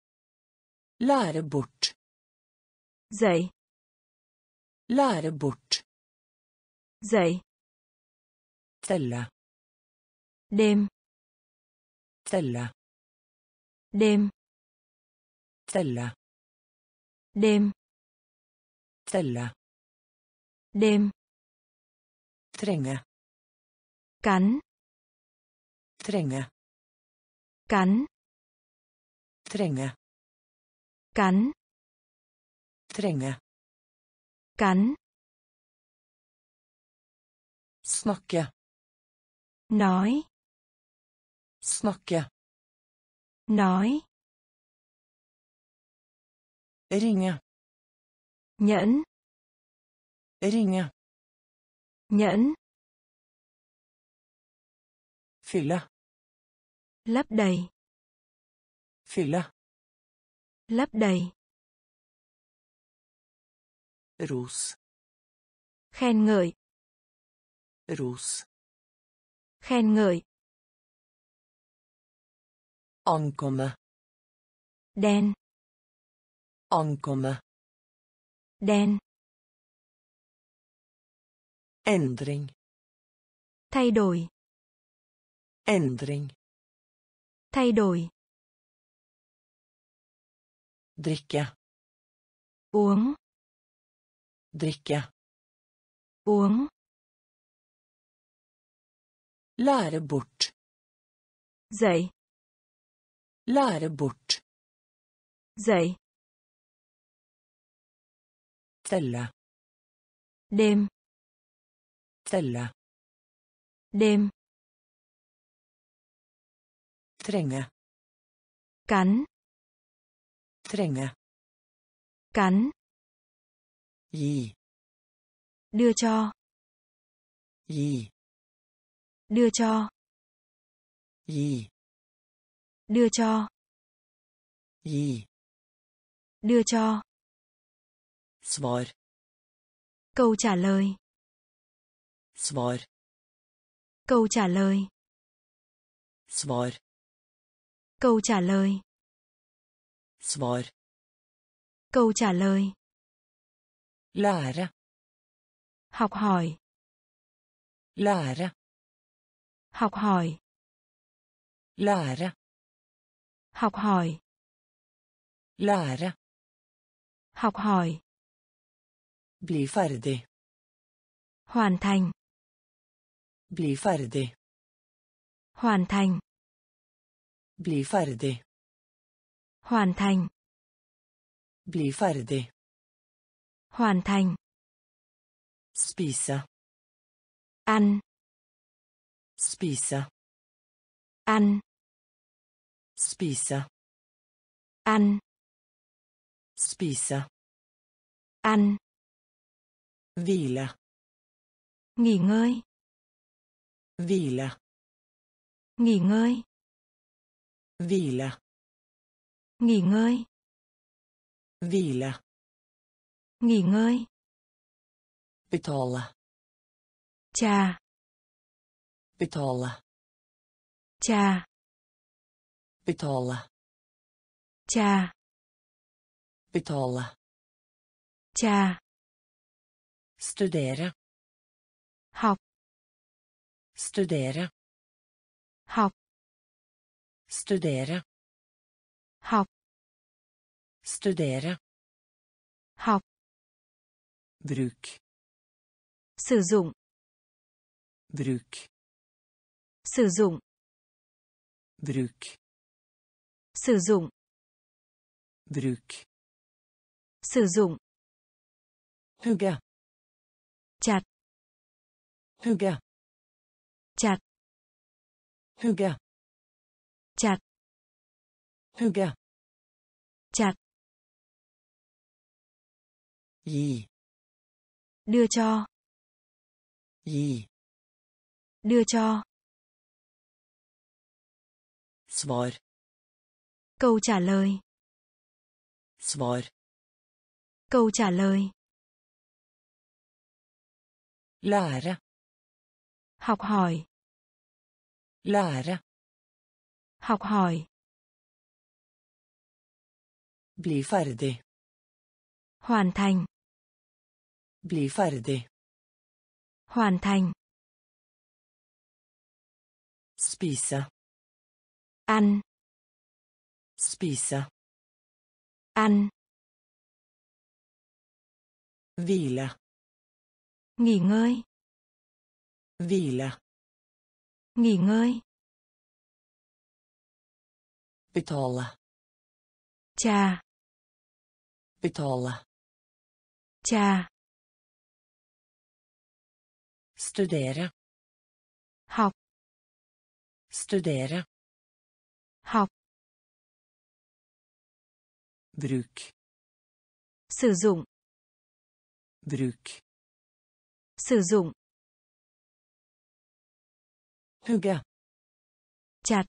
Lære bort. Dậy. Lære bort. Dậy. Telle. Đêm. Telle. Đêm. Telle. Đêm. Telle. Đêm. Trenge. Cắn. Trenge. Cắn. Trenge. Cắn. Trenge. Cắn. Snakke. Nói. Snakke. Nói. Ringe. Nhẫn. Ringe. Nhẫn. Fylle. Lấp đầy. Fylle. Lấp đầy. Ros. Khen ngợi. Ros. Khen ngợi. Ankomme. Đen. Ankomme. Đen. Endring. Thay đổi. Endring. Thay đổi. Drikke. Uống. Drikke. Uống. Lære bort. Dậy. Lære bort. Dậy. Telle. Đêm. Telle. Đêm. Trenge. Cắn. Trenge. Cắn. Gi. Đưa cho. Gi. Đưa cho. Gi. Đưa cho. Gi. Đưa cho. Svar. Câu trả lời. Svar. Câu trả lời. Svar. Câu trả lời. Svar. Câu trả lời. Lære. Học hỏi. Lære. Học hỏi. Lære. Học hỏi. Lære. Học hỏi. Bli ferdig. Hoàn thành. Bli ferdig. Hoàn thành. Bli ferdig. Hoàn thành. Bli ferdig. Hoàn thành. Spise. Ăn. Spise. Ăn. Spise. Ăn. Spise. Ăn. Hvile. Nghỉ ngơi. Hvile. Nghỉ ngơi. Hvile. Nghỉ ngơi. Hvile. Nghỉ ngơi. Betale. Trà. Betale. Trà. Betale. Trà. Betale. Trà. Studere. Học. Studere. Học. Studere. Học. Studere. Học. Bruk. Sử dụng. Bruk. Sử dụng. Bruk. Sử dụng. Bruk. Sử dụng. Hugge. Chặt. Hugge. Chặt. Hugge. Chặt. Hugge. Chặt. Gi. Đưa cho. Gi. Đưa cho. Svar. Câu trả lời. Svar. Câu trả lời. Lære. Học hỏi. Lære. Học hỏi. Bli ferdig. Hoàn thành. Bli ferdig. Hoàn thành. Spise. Ăn. Spise. Ăn. Hvile. Nghỉ ngơi. Hvile. Nghỉ ngơi. Betale. Trà. Betale. Trà. Studere. Học. Studere. Học. Bruk. Sử dụng. Bruk. Sử dụng. Hugge. Chặt.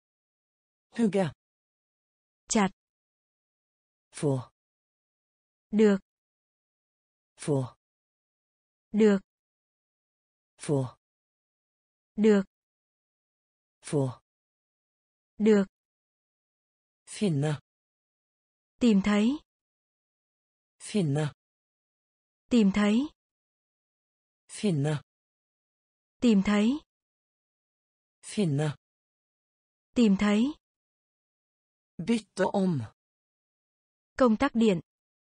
Hugge. Chặt. Få. Được. Få. Được. Få. Được. Få. Được. Finne. Tìm thấy. Finne. Tìm thấy. Finne. Tìm thấy. Finne. Tìm thấy. Bytte om. Công tắc điện.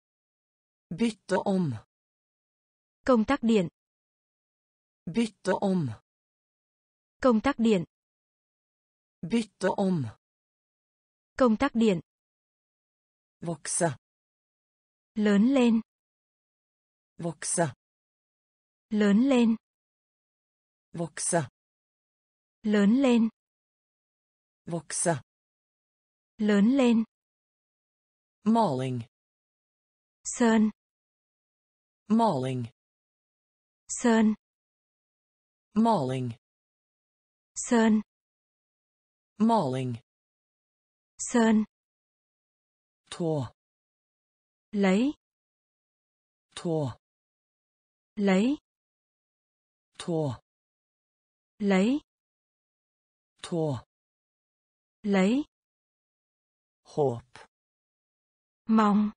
Bytte om. Công tắc điện. Bytte om. Công tắc điện. Bytte om. Công tắc điện. Vokse. Lớn lên. Vokse. Lớn lên. Vokse. Lớn lên. Vokse. Lớn lên. Maling. Sơn. Maling. Sơn. Maling. Sơn. Maling. Sơn. Tå. Lấy. Tå. Lấy. Tå. Lấy. Tå. Lấy. Håp. Mong.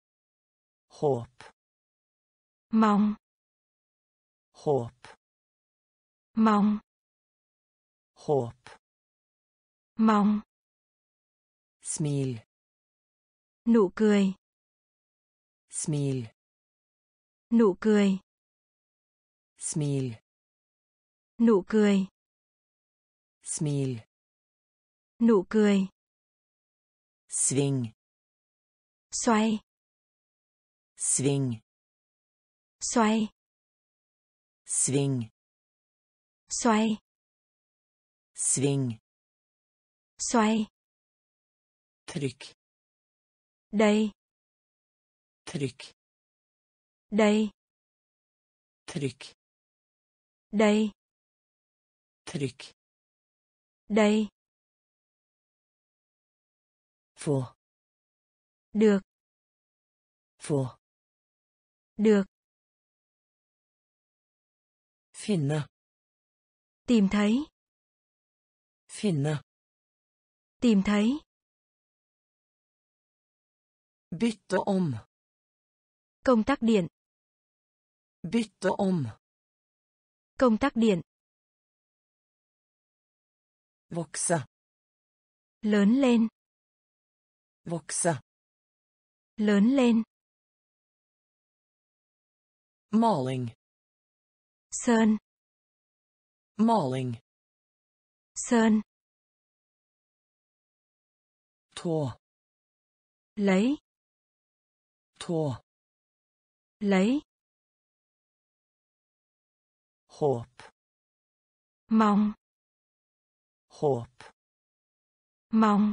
Håp. Mong. Håp. Mong. Håp. Mong. Smil. Nụ cười. Smil. Nụ cười. Smil. Nụ cười. Smil. Nụ cười. Sving. Xoay. Sving. Xoay. Sving. Xoay. Sving. Xoay. Trykk. Đây. Trykk. Đây. Trykk. Đây. Trykk. Đây. Få. Được. Få. Được. Finne. Tìm thấy. Finne. Tìm thấy. Bytte om. Công tắc điện. Bytte om. Công tắc điện. Vokse. Lớn lên. Vokse. Lớn lên. Maling. Sơn. Maling. Sơn. Tå. Lấy. Tå. Lấy. Håp. Mong. Håp. Mong.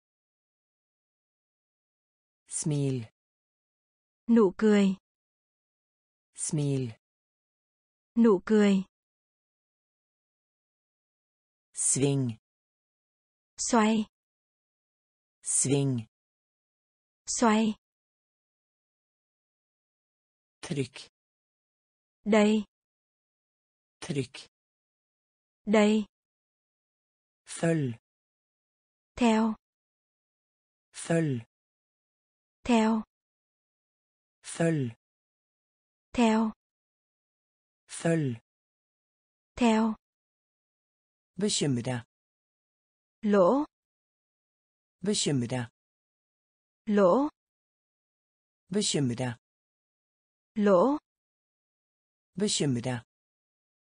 Smil. Nụ cười. Smil. Nụ cười. Sving. Xoay. Sving. Xoay. Trykk. Đây. Trykk. Đây. Følg. Theo. Følg. Theo. Følg. Theo. Følg. Theo. Bekymre. Lỗ. Bekymre. Lỗ. Bekymre. Lỗ. Bekymre.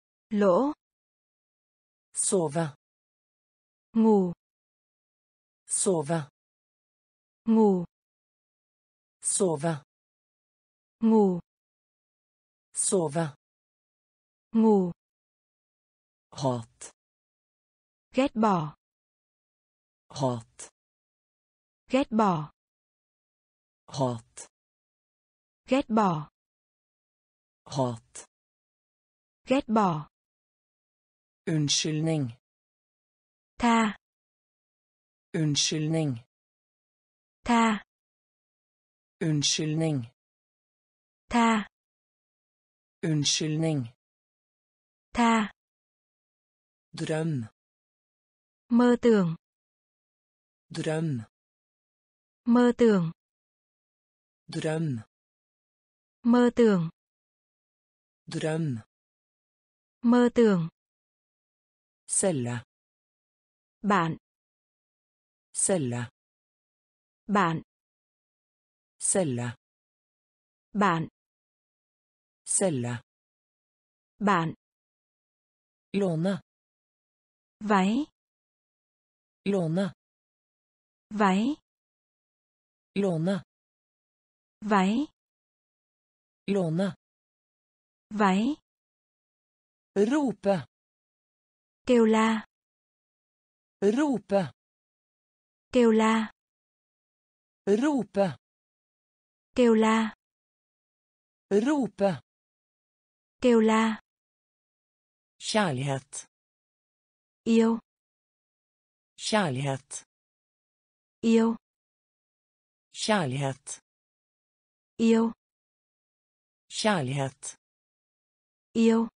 Lỗ. Sove. Ngủ. Sove. Ngủ. Sove. Ngủ. Sove. Ngủ. Hat. Ghét bỏ. Hat. Ghét bỏ. Hat. Ghét bỏ. Hat. Ghét bỏ. Unnskyldning. Tha. Unnskyldning. Tha. Unnskyldning. Tha. Unnskyldning. Tha. Drøm. Mơ tưởng. Drøm. Mơ tưởng. Drøm. Mơ tưởng. Drøm. Mơ tưởng. Celle. Bạn. Celle. Bạn. Celle. Bạn. Celle. Bạn. Låne. Váy. Låne. Váy. Låne. Váy. Låne. Váy. Rope. Kêu la. Rope. Kêu la. Rope. Kêu la. Rope. Kêu la. Kjærlighet. Yêu. Kjærlighet. Yêu. Kjærlighet. Yêu. Kjærlighet. Yêu.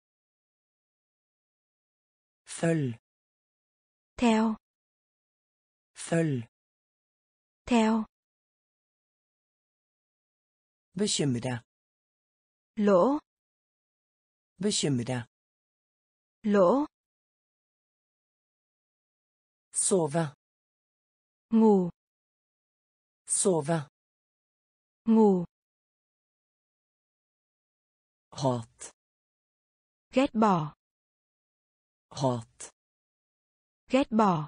Følg. Theo. Følg. Theo. Bekymre. Lỗ. Bekymre. Lỗ. Sove. Ngủ. Sove. Ngủ. Hat. Ghét bỏ. Hat. Ghét bỏ.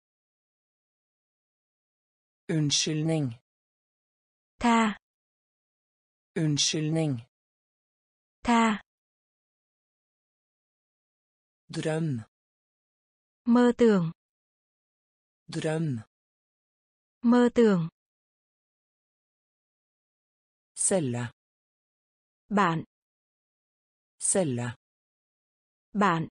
Unnskyldning. Tha. Unnskyldning. Tha. Drøm. Mơ tưởng. Drøm. Mơ tưởng. Celle. Bạn. Celle. Bạn.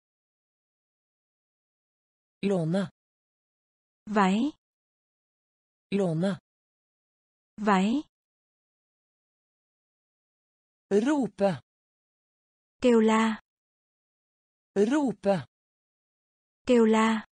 Låne. Váy. Låne. Váy. Rope. Kêu la. Rope. Kêu la.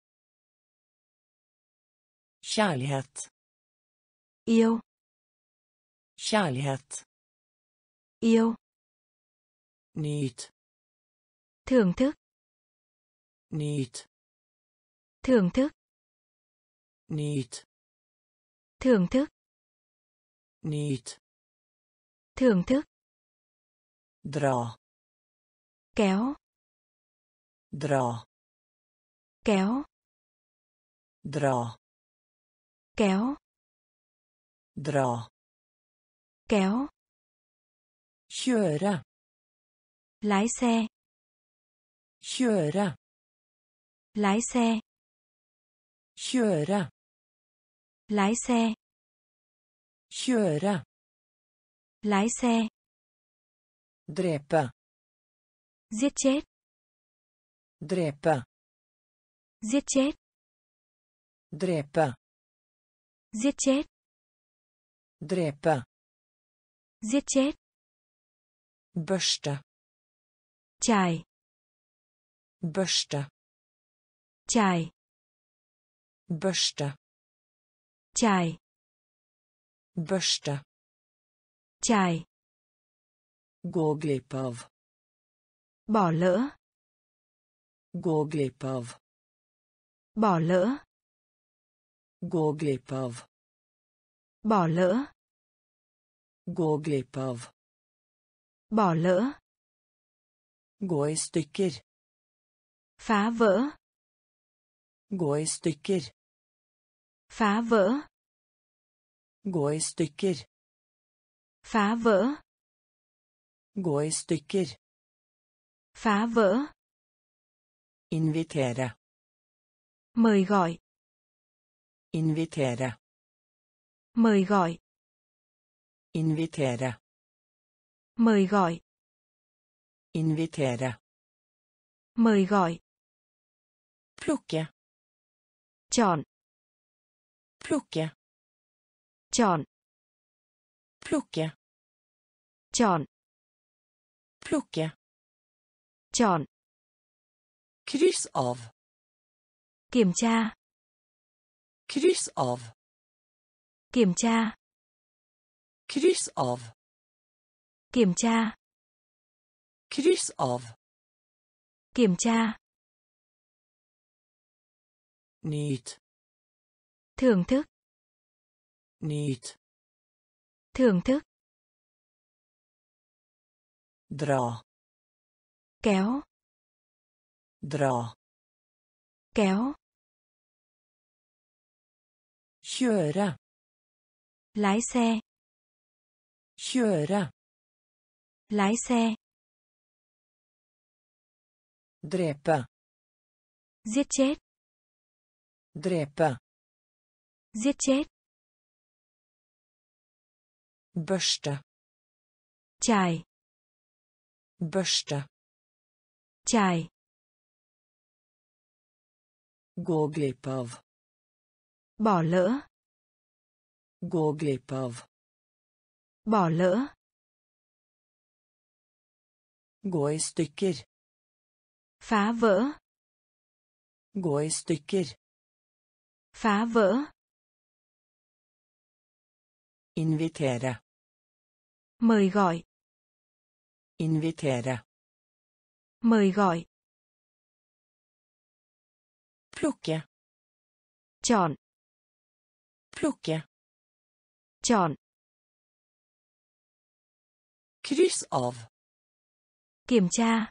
Kjærlighet. Yêu. Kjærlighet. Yêu. Nyt. Thưởng thức. Nyt. Thưởng thức. Nyt. Thưởng thức. Nyt. Thưởng thức. Dra. Kéo. Dra. Kéo. Dra. Kéo. Dra. Kéo. Kjøre. Lái xe. Kjøre. Lái xe. Kjøre. Lái xe. Kjøre. Lái xe. Drepe. Giết chết. Drepe. Giết chết. Drepe. Giết chết. Drepe. Giết chết. Børste. Chải. Børste. Chải. Børste. Chải. Børste. Chải. Gå glipp av. Bỏ lỡ. Gå glipp av. Bỏ lỡ. Gå glipp av. Bỏ lỡ. Gå glipp av. Bỏ lỡ. Gå i stykker. Phá vỡ. Gå i stykker. Phá vỡ. Gå i stykker. Phá vỡ. Gå i stykker. Phá vỡ. Invitere. Mời gọi. Invitere. Mời gọi. Invitere. Mời gọi. Invitere. Mời gọi. Plukke. Chọn. Plukke. Chọn. Plukke. Chọn. Plukke. Chọn. Kryss av. Kiểm tra. Kryss av. Kiểm tra. Kryss av. Kiểm tra. Kryss av. Kiểm tra. Nyt. Thưởng thức. Nyt. Thưởng thức. Dra. Kéo. Dra. Kéo. Kjøre. Lái xe. Kjøre. Lái xe. Drepe. Giết chết. Drepe. Giết chết. Børste. Chải. Børste. Chải. Gå glipp av. Bỏ lỡ. Gå glipp av. Bỏ lỡ. Gå i stykker. Phá vỡ. Gå i stykker. Phá vỡ. Invitere. Mời gọi. Invitere. Mời gọi. Plukke. Chọn. Plukke. Chọn. Kryss av. Kiểm tra.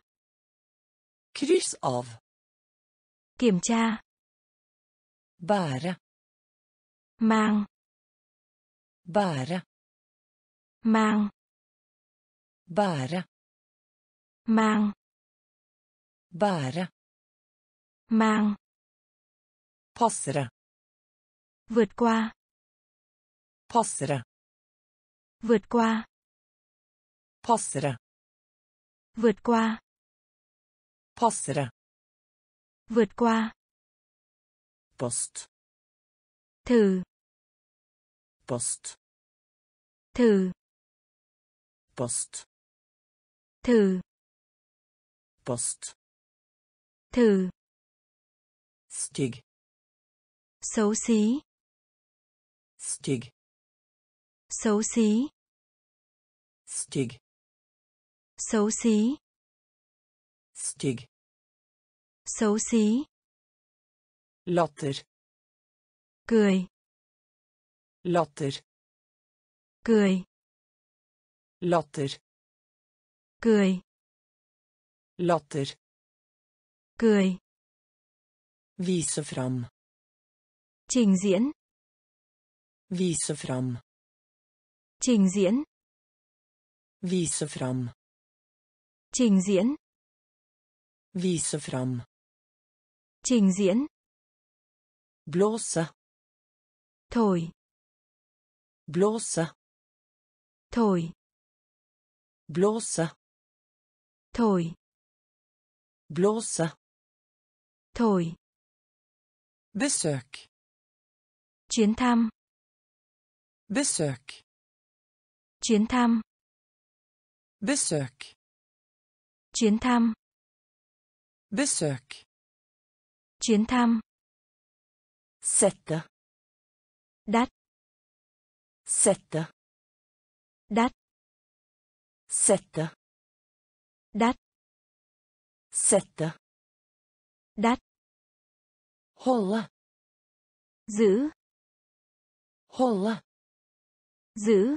Kryss av. Kiểm tra. Bære. Mang. Bære. Mang. Bære. Mang. Bære. Mang. Passere. Vượt qua. Passere. Vượt qua. Passere. Vượt qua. Passere. Vượt qua. Post. Thử. Post. Thử. Post. Thử. Post. Thử. Stygg. Xấu xí. Stygg. Xấu xí. Stygg. Xấu xí. Stygg. Xấu xí. Latter. Cười. Latter. Cười. Latter. Cười. Latter. Cười. Vise fram. Trình diễn. Vise fram. Trình diễn. Vise fram. Trình diễn. Vise fram. Trình diễn. Blåse. Thổi. Blåse. Thổi. Blåse. Thổi. Blåse. Thổi. Besök. Chuyến thăm. Besök. Chuyến thăm. Besök. Chuyến thăm. Besök. Chuyến thăm. Sette. Đắt. Sette. Đắt. Sette. Đắt. Sette. Đắt. Holde. Giữ. Holde. Giữ.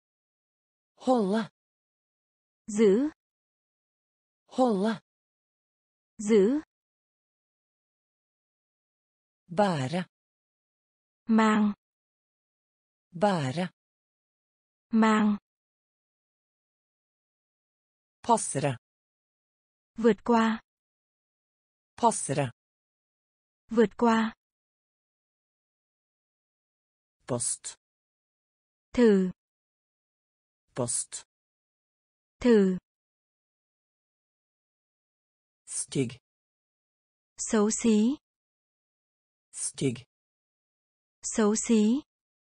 Holde. Giữ. Holde. Giữ. Bære. Mang. Bære. Mang. Passere. Vượt qua. Passere. Vượt qua. Post. Thử. Post. Thử. Stygg. Xấu xí. Stygg. Xấu xí.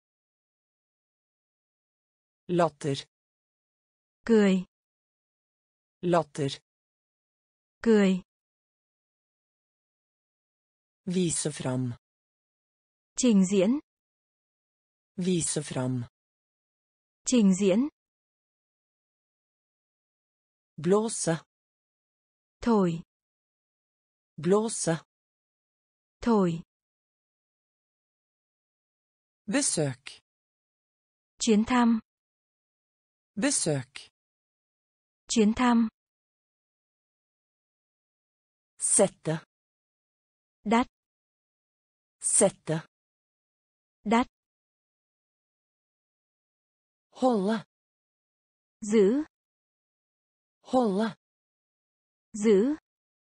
Latter. Cười. Latter. Cười. Vise fram. Trình diễn. Vise fram. Trình diễn. Blåse. Thổi. Blåse. Thổi. Besøk. Chuyến thăm. Besøk. Chuyến thăm. Sette. Đắt. Sette. Đắt. Holde. Giữ. Holde. Giữ.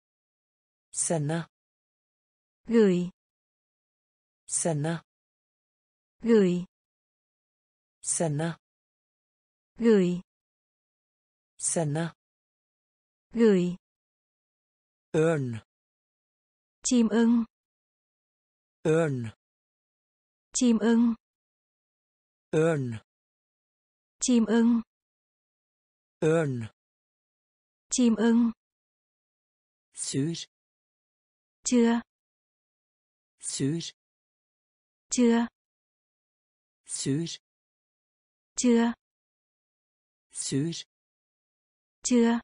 Sende. Gửi. Sende. Gửi. Sende. Gửi. Sende. Gửi. Ørn. Chim ưng. Ørn. Chim ưng. Ørn. Chim ưng. Ørn. Chim ưng. Sur. Chưa. Sur. Chưa. Sur. Chưa. Sur. Chưa.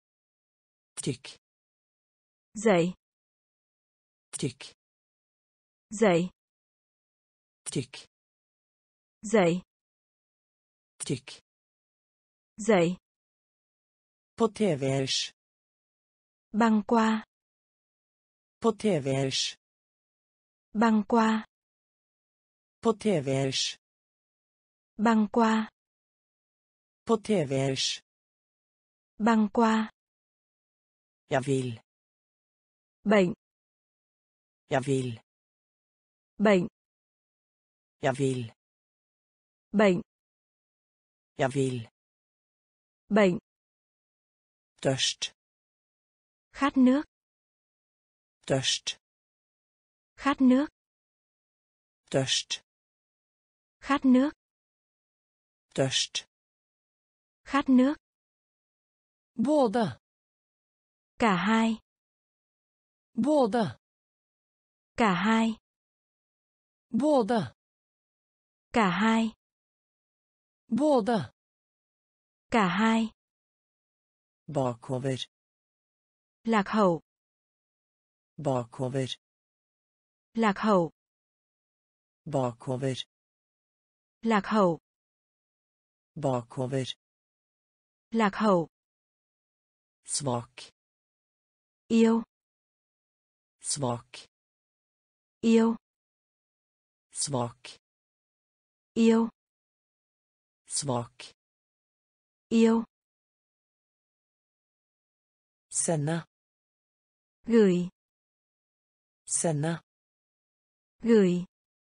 Trykk. Dậy. Trykk. Dậy. Trykk. Dậy. Trykk. Dậy. På tvers. Băng qua. På tvers. Băng qua. På tvers. Băng qua. På tvers. Băng qua. Jeg vil. Bệnh. Jeg vil. Bệnh. Jeg vil. Bệnh. Jeg vil. Bệnh. Tørst. Khát nước. Tørst. Khát nước. Tørst. Khát nước. Tørst. Khát nước. Både. Cả hai. Både. Cả hai. Både. Cả hai. Både. Cả hai. Bakover. Lạc hậu. Bakover. Lạc hậu. Bakover. Lạc hậu. Bakover. Lạc hậu. Svak. Yêu. Svak. Yêu. Svak. Yêu. Svak. Yêu. Sende. Gửi. Sende. Gửi.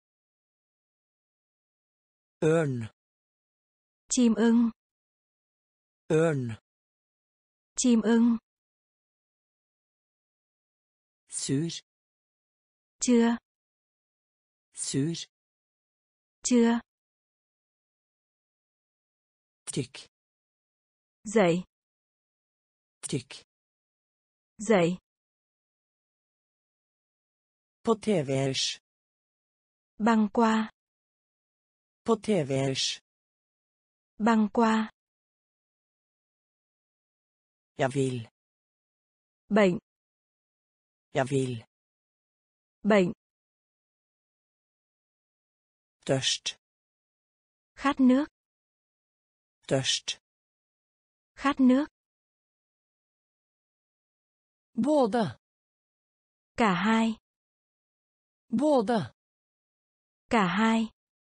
Ørn. Chim ưng. Ørn. Chim ưng. Sur. Chưa. Sur. Chưa. Trykk. Dậy. Trykk. Dậy. På tvers. Băng qua. På tvers. Băng qua. Jeg vil. Bệnh. Jeg vil. Bệnh. Tørst. Khát nước. Tørst. Khát nước. Både. Cả hai. Både. Cả hai.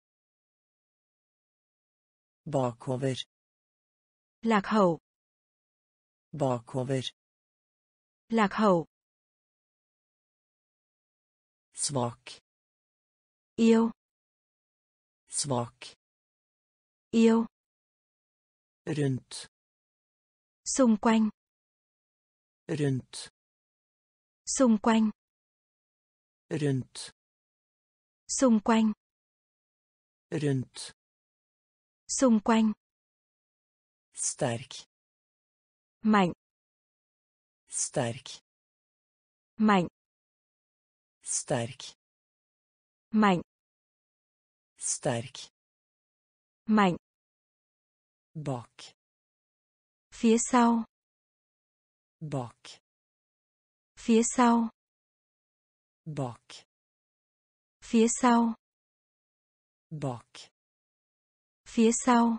Bakover. Lạc hậu. Bakover. Lạc hậu. Svak. Yêu. Svak. Yêu. Rundt. Xung quanh. Rundt. Xung quanh. Rundt. Xung quanh. Rundt. Xung quanh. Sterk. Mạnh. Sterk. Mạnh. Sterk. Mạnh. Sterk. Mạnh. Bak. Phía sau. Bak. Phía sau. Bak. Phía sau. Bak. Phía sau.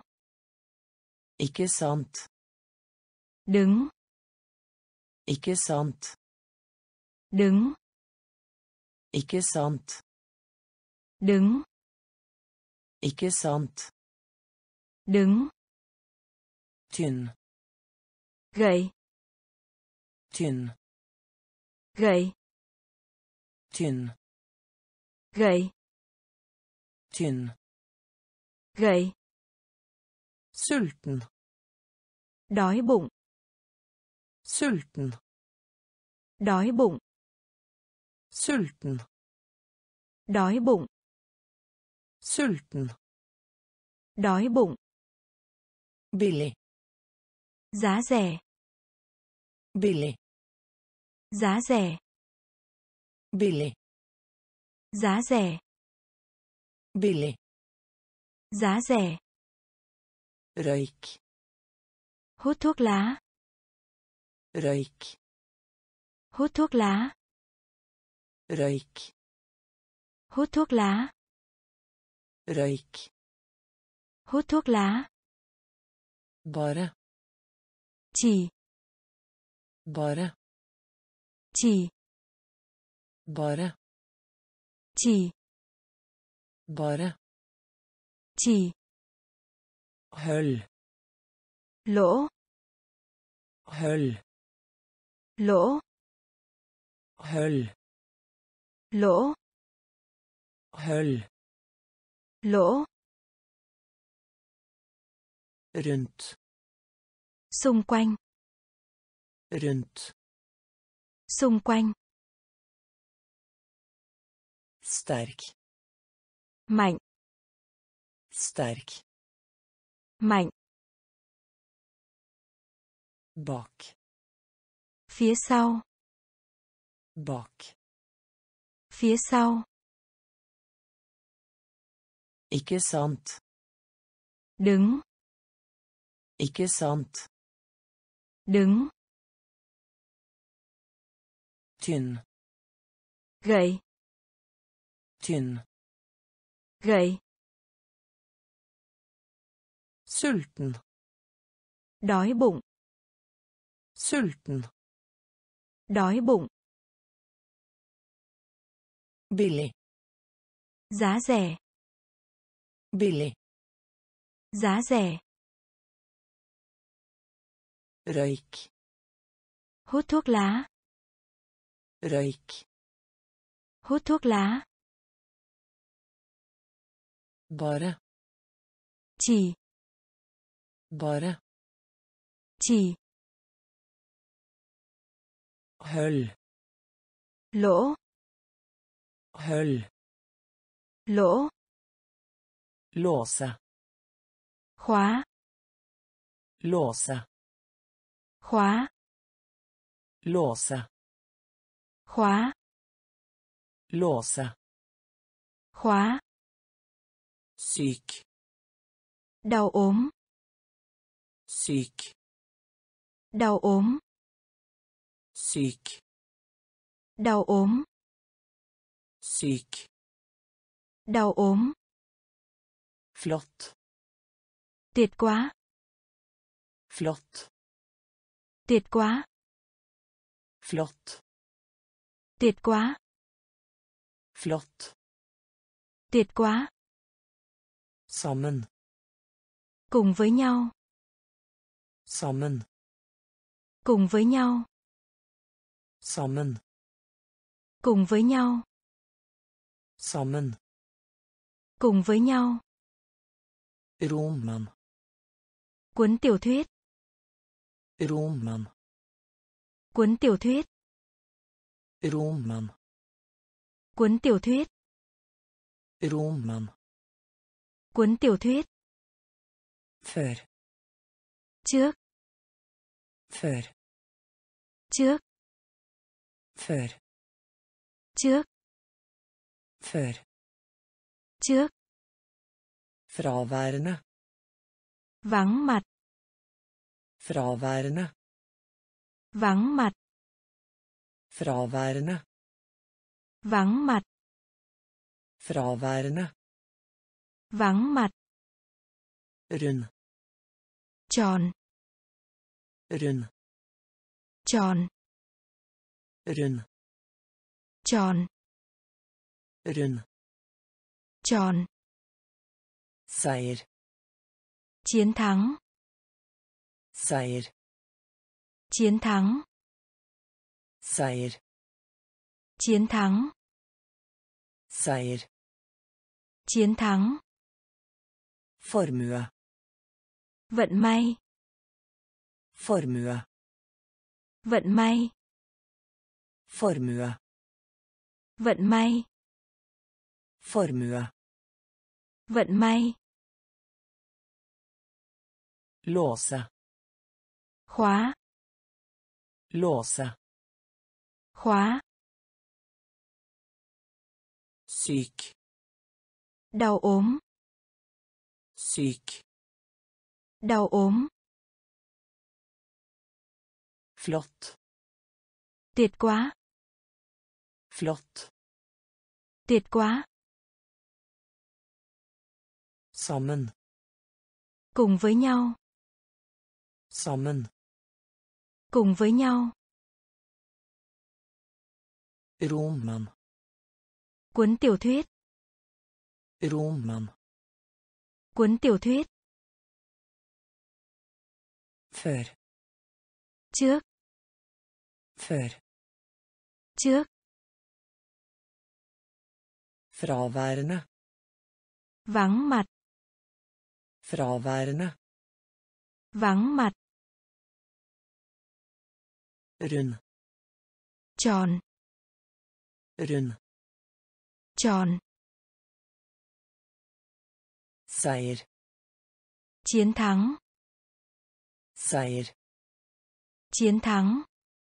Ikke sant. Đứng. Ikke sant. Đứng. Ikke sant. Đứng. Ikke sant. Đứng. Tynn. Gậy. Tynn. Gậy. Tynn. Gậy. Tynn. Gậy. Sulten. Đói bụng. Sulten. Đói bụng. Sulten. Đói bụng. Sulten. Đói bụng. Billig. Giá rẻ. Billig. Giá rẻ. Billig. Giá rẻ. Billig. Giá rẻ. Røyk. Hút thuốc lá. Røyk. Hút thuốc lá. Røyk. Hút thuốc lá. Røyk. Hút thuốc lá. Bare. Chỉ. Bare. Chỉ. Bare. Chỉ. Bare. Chỉ. Hull. Lỗ. Hull. Lỗ. Hull. Lỗ. Hull. Lỗ. Rundt. Xung quanh. Rundt. Xung quanh. Sterk. Mạnh. Sterk. Mạnh. Bak. Phía sau. Bak. Phía sau. Ikke sant. Đứng. Ikke sant. Đứng. Tynn. Gậy. Tynn. Gậy. Sulten. Đói bụng. Sulten. Đói bụng. Billig. Giá rẻ. Billig. Giá rẻ. Røyk. Hút thuốc lá. Røyk. Hút thuốc lá. Bare. Chỉ. Bare. Chỉ. Hull. Lỗ. Hull. Lỗ. Låse. Khóa. Låse. Khóa. Låse. Khóa. Låse. Khóa. Syk. Đau ốm. Syk. Đau ốm. Syk. Đau ốm. Syk. Đau ốm. Flott. Tuyệt quá. Flott. Tuyệt quá. Flott. Tuyệt quá. Flott. Tuyệt quá. Sammen. Cùng với nhau. Sammen. Cùng với nhau. Sammen. Cùng với nhau. Sammen. Cùng với nhau. Roman. Cuốn tiểu thuyết. Roman. Cuốn tiểu thuyết. Roman. Cuốn tiểu thuyết. Roman. Cuốn tiểu thuyết. Før. Trước. Før. Trước. Før. Trước. Før. Trước. Fraværende. Vắng mặt. Fraværende. Vắng mặt. Fraværende. Vắng mặt. Fraværende. Vắng mặt. Rund. Tròn. Rund. Tròn. Rund. Tròn. Rund. Tròn. Seier. Chiến thắng. Seier. Chiến thắng. Seier. Chiến thắng. Seier. Chiến thắng. Formue. Vận may. Formue. Vận may. Formue. Vận may. Formue. Vận may. Låse. Khóa. Låse. Khóa. Syk. Đau ốm. Syk. Đau ốm. Flott. Tuyệt quá. Flott. Tuyệt quá. Sammen. Cùng với nhau. Sammen. Cùng với nhau. Roman. Cuốn tiểu thuyết. Roman. Cuốn tiểu thuyết. Før. Trước. Før. Trước. Fraværende. Vắng mặt. Fraværende. Vắng mặt. Rund. Tròn. Rund. Tròn. Seier. Chiến thắng. Seier. Chiến thắng.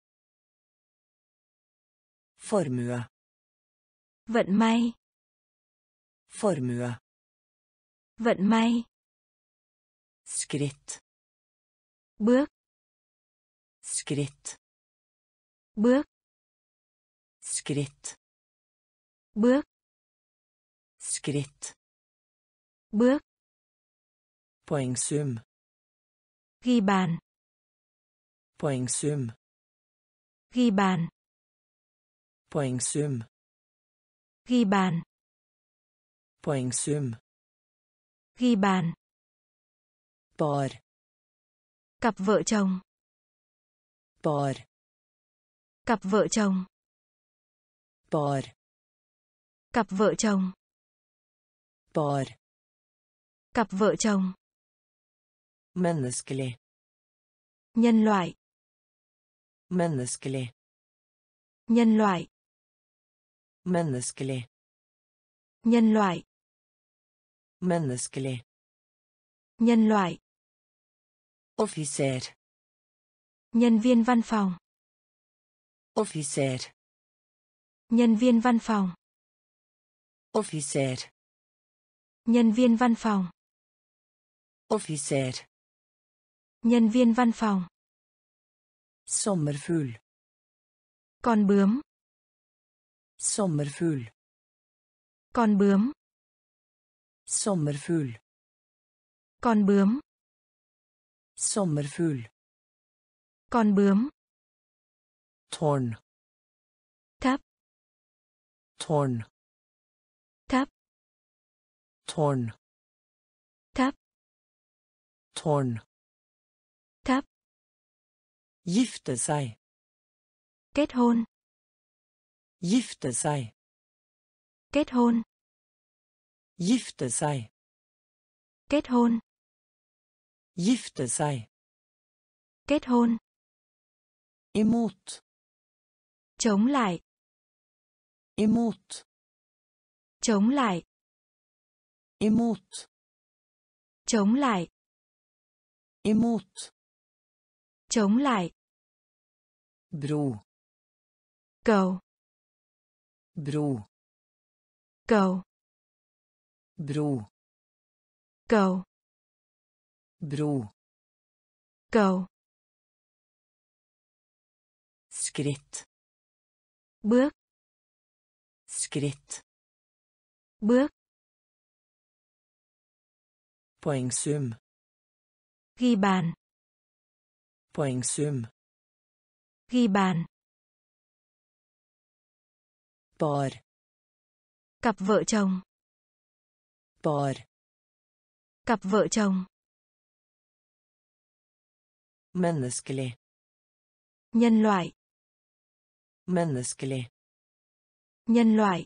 Formue. Vận may. Formue. Vận may. Skritt. Bước. Skritt. Bước. Skritt. Bước. Skritt. Bước. Poengsum. Ghi bàn. Poengsum. Ghi bàn. Poengsum. Ghi bàn. Poengsum. Ghi bàn. Par. Cặp vợ chồng. Par. Cặp vợ chồng. Par. Cặp vợ chồng. Par. Cặp vợ chồng. Menneskelig. Nhân loại. Menneskelig. Nhân loại. Menneskelig. Nhân loại. Menneskelig. Nhân loại. Offiser. Nhân viên văn phòng. Offiser. Nhân viên văn phòng. Offiser. Nhân viên văn phòng. Offiser. Nhân viên văn phòng. Sommerfugl. Con bướm. Sommerfugl. Con bướm. Sommerfugl. Con bướm. Sommerfugl. Con bướm. Tårn. Thấp. Tårn. Thấp. Tårn. Tháp. Tårn. Tháp. Gifte seg. Kết hôn. Gifte seg. Kết hôn. Gifte seg. Kết hôn. Gifte seg. Kết hôn. Imot. Chống lại. Imot. Chống lại. Imot. Chống lại. Imot. Chống lại. Bro. Cầu. Bro. Cầu. Bro. Cầu. Bro. Cầu. Skritt. Bước. Skritt. Bước. Poengsum. Ghi bàn. Poengsum. Ghi bàn. Bar. Cặp vợ chồng. Bar. Cặp vợ chồng. Menneskelig. Nhân loại. Menneskelig. Nhân loại.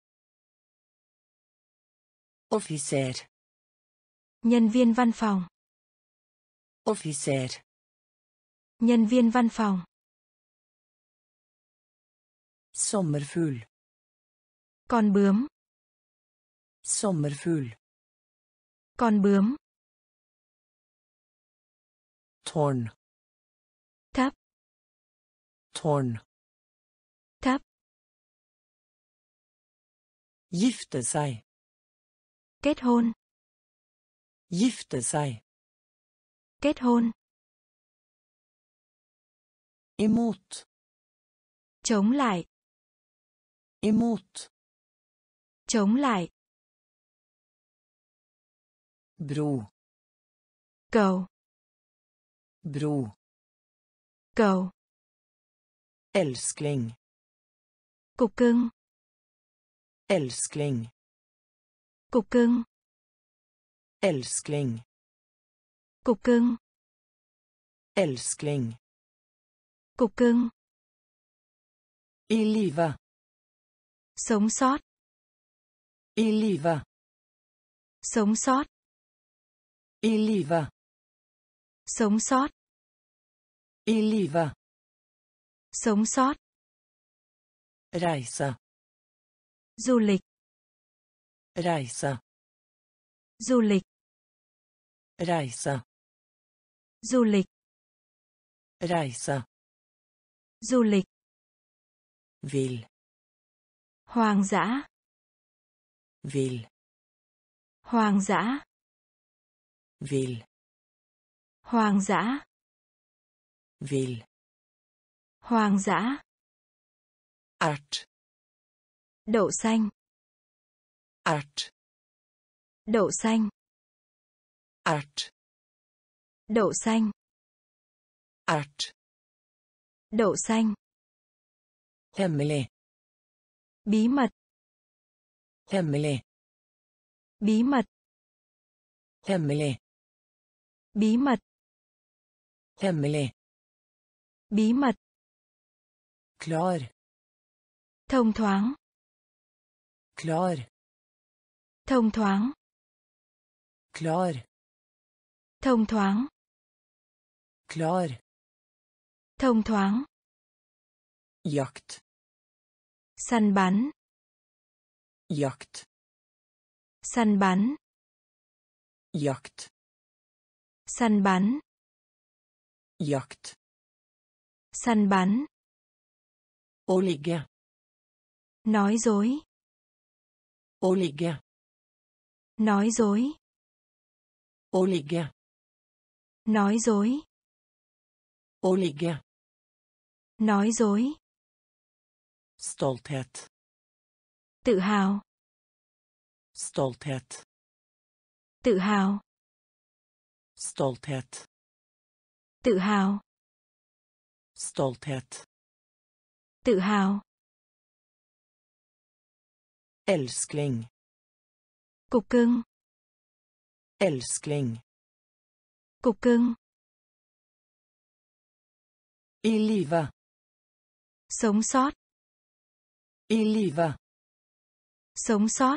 Offiser. Nhân viên văn phòng. Offiser. Nhân viên văn phòng. Sommerfugl. Con bướm. Sommerfugl. Con bướm. Tårn. Tháp. Tårn. Tháp. Gifte seg. Kết hôn. Gifte seg. Kết hôn. Imot. Chống lại. Imot. Chống lại. Bro. Cầu. Bro. Cầu. Elskling. Cục cưng. Elskling. Cục cưng. Elskling. Cục cưng. Elskling. Cục cưng. I live. Sống sót. I live. Sống sót. I live. Sống sót. I live. Sống sót. Reise. Du lịch. Reise. Du lịch. Reise. Du lịch. Reise. Du lịch. Vil. Hoang dã. Vil. Hoang dã. Vil. Hoang dã. Vil. Hoang dã. Ert. Đậu xanh. Ert. Đậu xanh. Ert. Đậu xanh. Ert. Đậu xanh. Hemmelig. Bí mật. Hemmelig. Bí mật. Hemmelig. Bí mật. Hemmelig. Bí mật. Klar. Thông thoáng. Klar. Thông thoáng. Klar. Thông thoáng. Klar. Thông thoáng. Jakt. Săn bắn. Jakt. Săn bắn. Jakt. Săn bắn. Jakt. Săn bắn. Å ligge. Nói dối. Å ligge. Nói dối. Å ligge. Nói dối. Å ligge. Nói dối. Stolthet. Tự hào. Stolthet. Tự hào. Stolthet. Tự hào. Stolthet. Tự hào. Elskling. Cục cưng. Elskling. Cục cưng. I live. Sống sót. I live. Sống sót.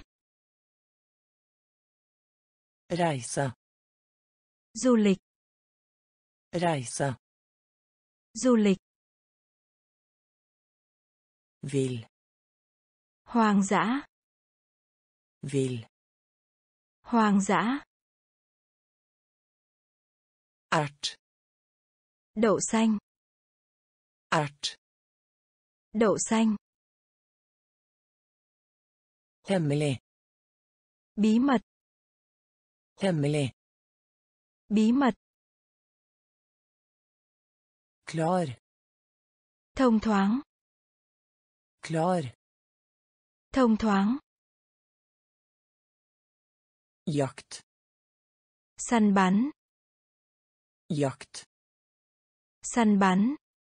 Reise. Du lịch. Reise. Du lịch. Vil. Hoang dã. Vil. Hoang dã. Ert. Đậu xanh. Ert. Đậu xanh. Hemmelig. Bí mật. Hemmelig. Bí mật. Klar. Thông thoáng. Klar. Thông thoáng. Jakt. Săn bắn. Jakt. Săn bắn.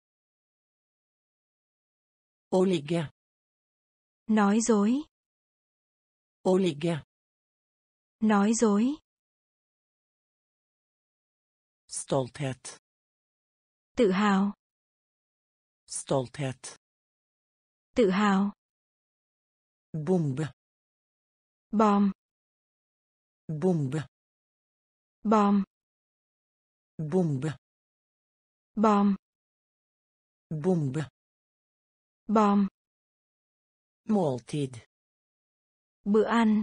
Å ligge. Nói dối. Å ligge. Nói dối. Stolthet. Tự hào. Stolthet. Tự hào. Bombe. Bom. Bombe. Bom. Bombe. Bom. Bombe. Bom. Måltid. Bữa ăn.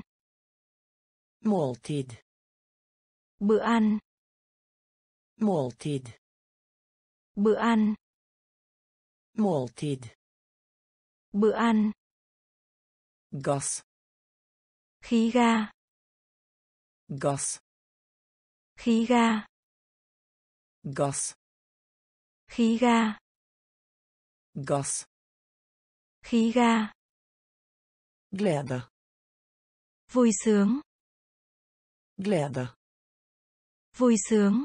Måltid. Bữa ăn. Måltid. Bữa ăn. Måltid. Bữa ăn. Gass. Khí ga. Gass. Khí ga. Gass. Khí ga. Gass. Khí ga. Glede. Vui sướng. Glede. Vui sướng.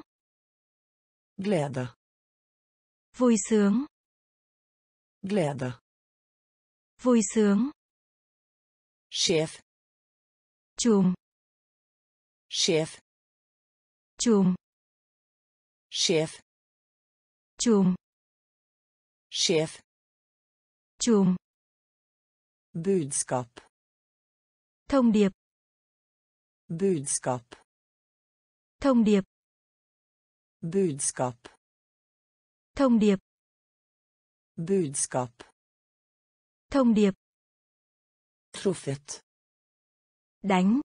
Glede. Vui sướng. Glede. Vui sướng. Sjef. Chùm. Sjef. Chùm. Sjef. Chùm. Sjef. Chùm. Budskap. Thông điệp. Budskap. Thông điệp. Budskap. Thông điệp. Budskap. Thông điệp. Truffet. Đánh.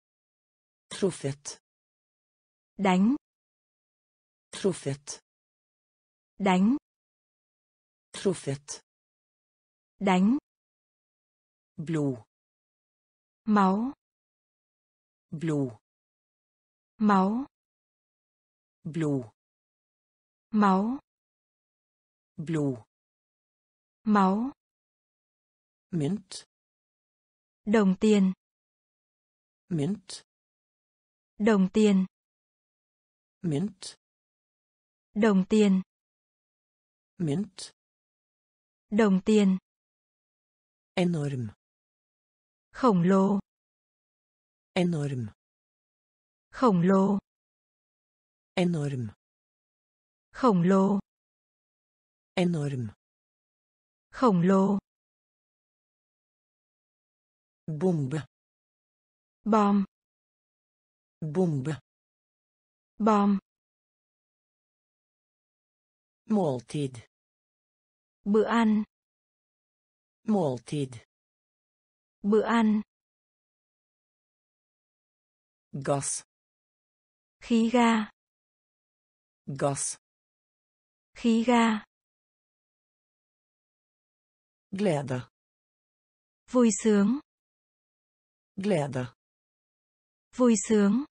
Truffet. Đánh. Truffet. Đánh. Truffet. Đánh. Blod. Máu. Blod. Máu. Blod. Máu. Blod. Máu. Mynt. Đồng tiền. Mynt. Đồng tiền. Mynt. Đồng tiền. Mynt. Đồng tiền. Enorm. Khổng lồ. Enorm. Khổng lồ. Enorm. Khổng lồ. Enorm. Khổng lồ. Bombe. Bom. Bombe. Bom. Måltid. Bữa ăn. Måltid. Bữa ăn. Gass. Khí ga. Gass. Khí ga. Glede. Vui sướng. Glede. Vui sướng.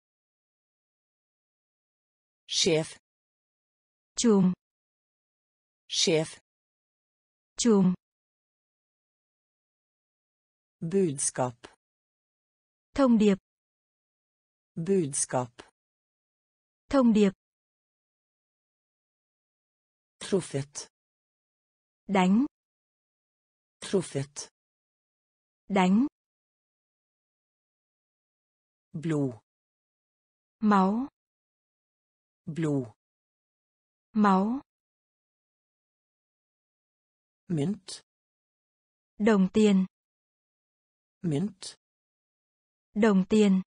Sjef. Chùm. Sjef. Chùm. Budskap. Thông điệp. Budskap. Thông điệp. Truffet. Đánh. Truffet. Đánh. Blod. Máu. Blod. Máu. Mynt. Đồng tiền. Mynt. Đồng tiền.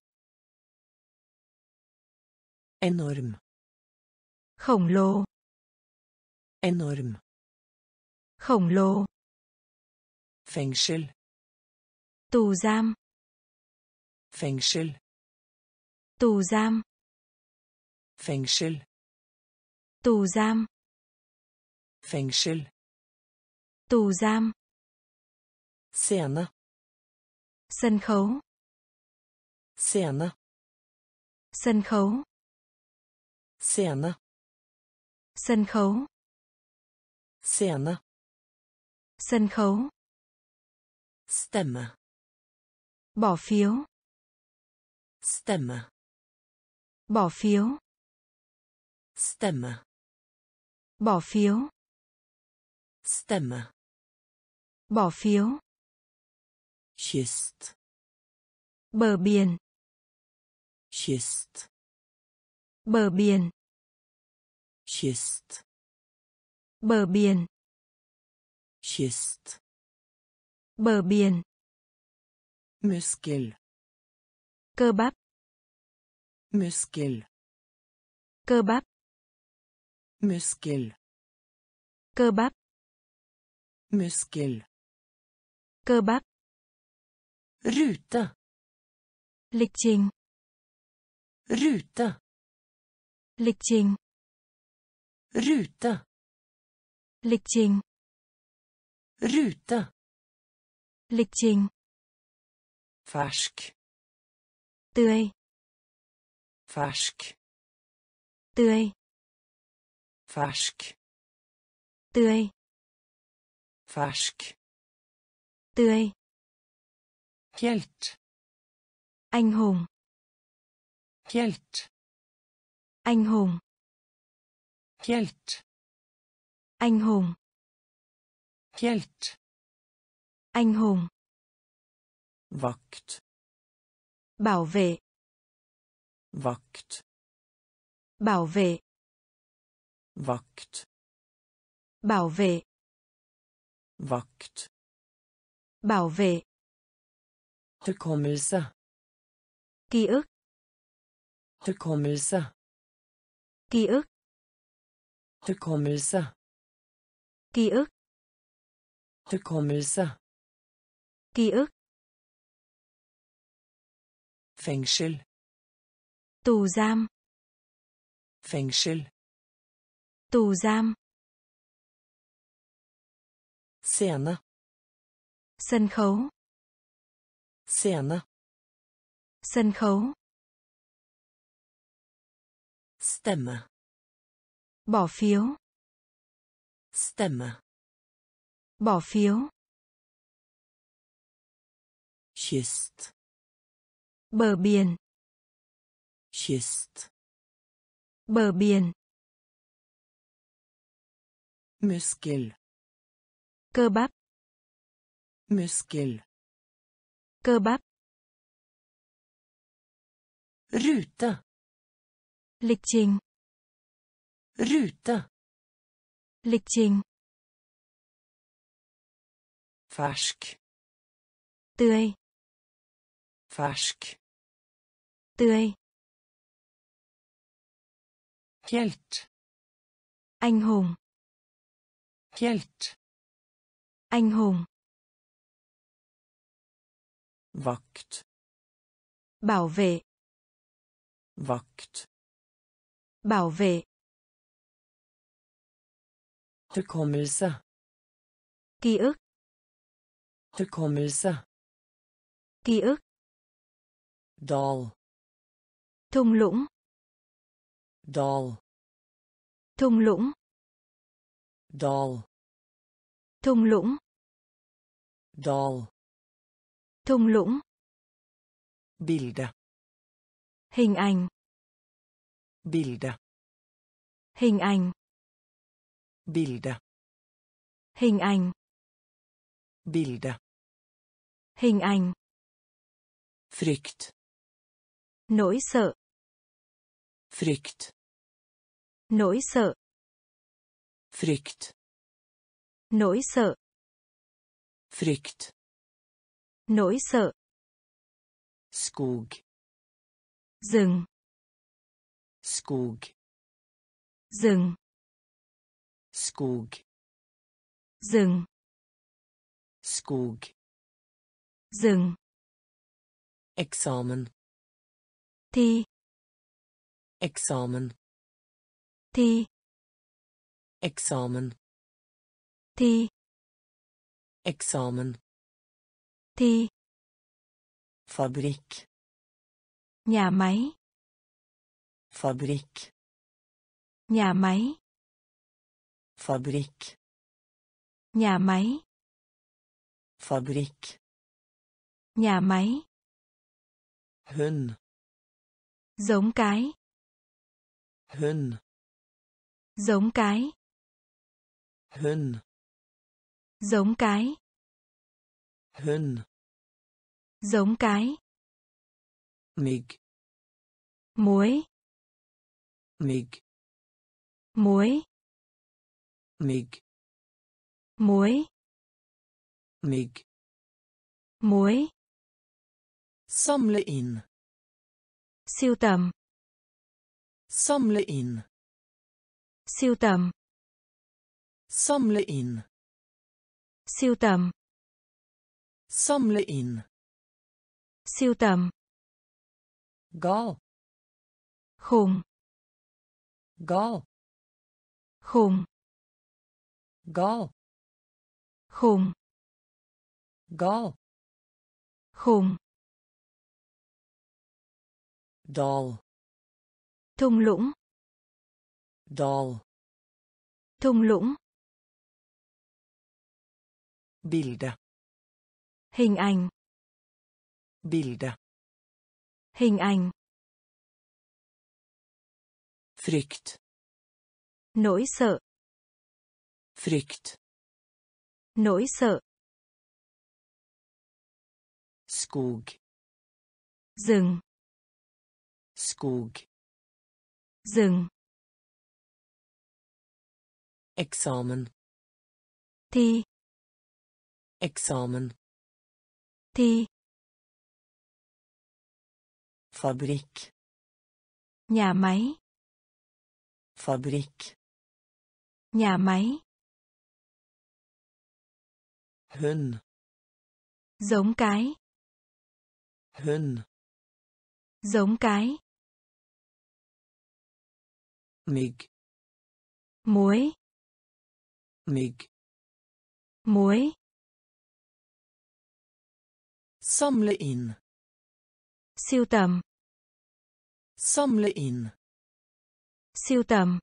Enorm. Khổng lồ. Enorm. Khổng lồ. Fengsel. Tù giam. Fengsel. Tù giam. Fengsel. Tù giam. Fengsel. Tù giam. Scene. Sân khấu. Scene. Sân khấu. Scene. Sân khấu. Scene. Sân khấu. Stemme. Bỏ phiếu. Stemme. Bỏ phiếu. Stemme. Bỏ phiếu. Stemme. Bỏ phiếu. Kyst. Bờ biển. Kyst. Bờ biển. Kyst. Bờ biển. Kyst. Bờ biển. Muskel. Cơ bắp. Muskel. Cơ bắp. Muskel. Cơ bắp. Muskel. Cơ bắp. Rute. Lịch trình. Rute. Lịch trình. Rute. Lịch trình. Rute. Lịch trình. Färsk. Tươi. Färsk. Tươi. Färsk. Tươi. Färsk. Tươi. Helt. Anh hùng. Helt. Anh hùng. Helt. Anh hùng. Helt. Anh hùng. Vakt. Bảo vệ. Vakt. Bảo vệ. Vakt. Bảo vệ. Vakt. Bảo vệ. Hukommelse. Ký ức. Hukommelse. Ký ức. Hukommelse. Ký ức. Hukommelse. Ký ức. Fengsel. Tù giam. Fengsel. Tù giam. Scene. Sân khấu. Scene. Sân khấu. Stemme. Bỏ phiếu. Stemme. Bỏ phiếu. Kyst. Bờ biển. Kyst. Bờ biển. Muskel. Cơ bắp. Muskel. Cơ bắp. Rute. Lịch trình. Rute. Lịch trình. Färsk. Tươi. Färsk. Tươi. Helt. Anh hùng. Helt. Anh hùng. Vakt. Bảo vệ. Vakt. Bảo vệ. Hukommelse. Ký ức. Hukommelse. Ký ức. Dal. Thung lũng. Dal. Thung lũng. Dal. Thung lũng. Dal. Thung lũng. Bilde. Hình ảnh. Bilde. Hình ảnh. Bilde. Hình ảnh. Bilde. Hình ảnh. Frykt. Nỗi sợ. Frykt. Nỗi sợ. Frykt. Nỗi sợ. Frykt. Nỗi sợ. Skog. Rừng. Skog. Rừng. Skog. Rừng. Skog. Rừng. Eksamen. Thi. Eksamen. Thi. Eksamen. Thi. Eksamen. Thi. Fabrikk. Nhà máy. Fabrikk. Nhà máy. Fabrikk. Nhà máy. Fabrikk. Nhà máy. Hund. Giống cái. Hund. Giống cái. Hund. Giống cái. Hund. Giống cái. Mygg. Muối. Mygg. Muối. Mygg. Muối. Mygg. Muối. Samle inn. Sưu tầm. Samle inn. Sưu tầm. Samle inn. Sưu tầm. Samle inn. Sưu tầm. Gal. Khùng. Gal. Khùng. Gal. Khùng. Gal. Khùng. Dal. Thung lũng. Dal. Thung lũng. Bilde. Hình ảnh. Bilde. Hình ảnh. Frykt. Nỗi sợ. Frykt. Nỗi sợ. Skog. Rừng. Skog. Rừng. Eksamen. Thi. Eksamen. Thi. Fabrikk. Nhà máy. Fabrikk. Nhà máy. Hund. Giống cái. Hund. Giống cái. Mygg. Muối. Mygg. Muối. Samle inn. Sưu tầm. Samle inn. Sưu tầm.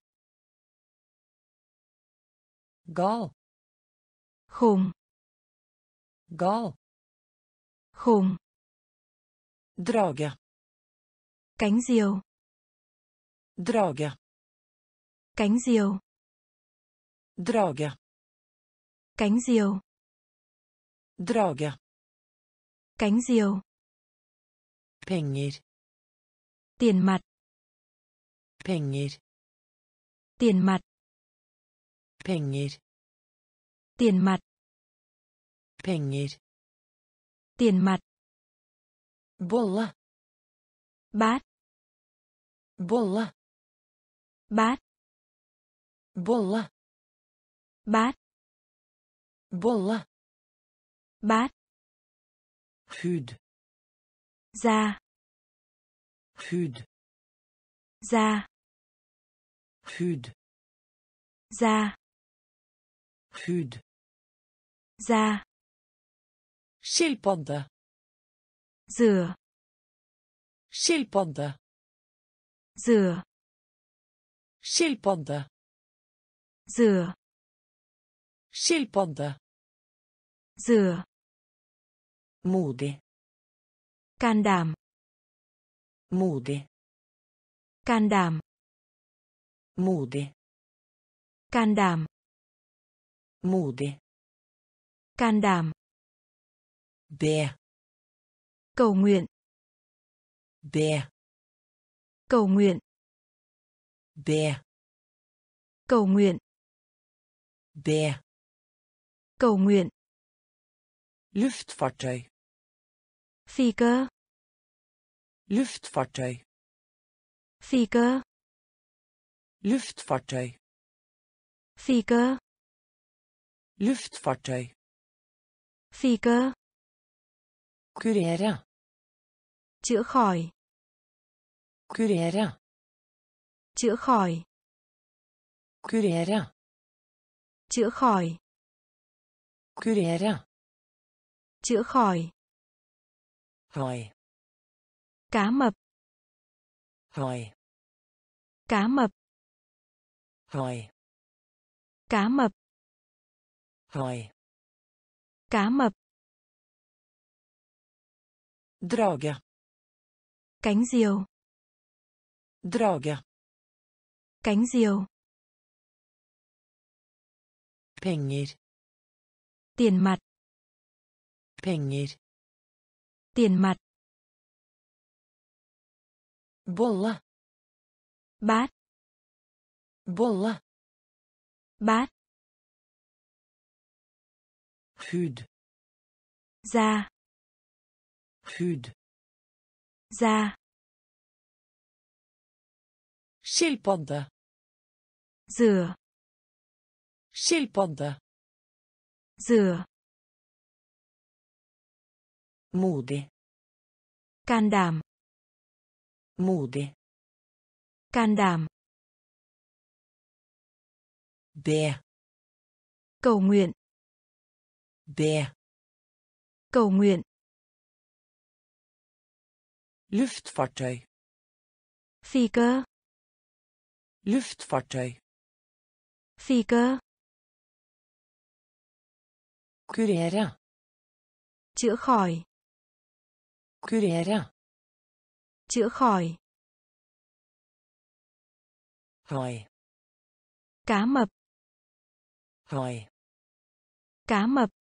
Gal. Khùng. Gal. Khùng. Drage. Cánh diều. Drage. Cánh diều. Drage. Cánh diều. Drage. Cánh diều. Penger. Tiền mặt. Penger. Tiền mặt. Penger. Tiền mặt. Penger. Tiền mặt. Bolle. Bát. Bolle. Bát. Bolle. Bát. Bolle. Bát. Hud. Da. Hud. Da. Hud. Da. Hud. Da. Skilpadde. Rửa. Skilpadde. Rửa. Skilpadde. Rửa. Skilpadde. Rửa. Modig. Can đảm. Modig. Can đảm. Modig. Can đảm. Modig. Can đảm. Be. Cầu nguyện. Be. Cầu nguyện. Be. Cầu nguyện. Be. Cầu nguyện. Luftfartøy. Phi cơ. Luftfartøy. Phi cơ. Luftfartøy. Phi cơ. Luftfartøy. Phi cơ. Kurere. Chữa khỏi. Kurere. Chữa khỏi. Kurere. Chữa khỏi. Kurere. Chữa khỏi. Hai. Cá mập. Hai. Cá mập. Hai. Cá mập. Hai. Cá mập. Drage. Cánh diều. Drage. Cánh diều. Penger. Tiền mặt. Penger. Tiền mặt. Bolle. Bát. Bolle. Bát. Hud. Da. Hud. Da. Skilpadde. Rửa. Skilpadde. Rửa. Modig. Can đảm. Modig. Can đảm. Be. Cầu nguyện. Be. Cầu nguyện. Luftfartøy. Phi cơ. Luftfartøy. Phi cơ. Kurere. Chữa khỏi. Kurere. Chữa khỏi. Hai. Cá mập. Hai. Cá mập.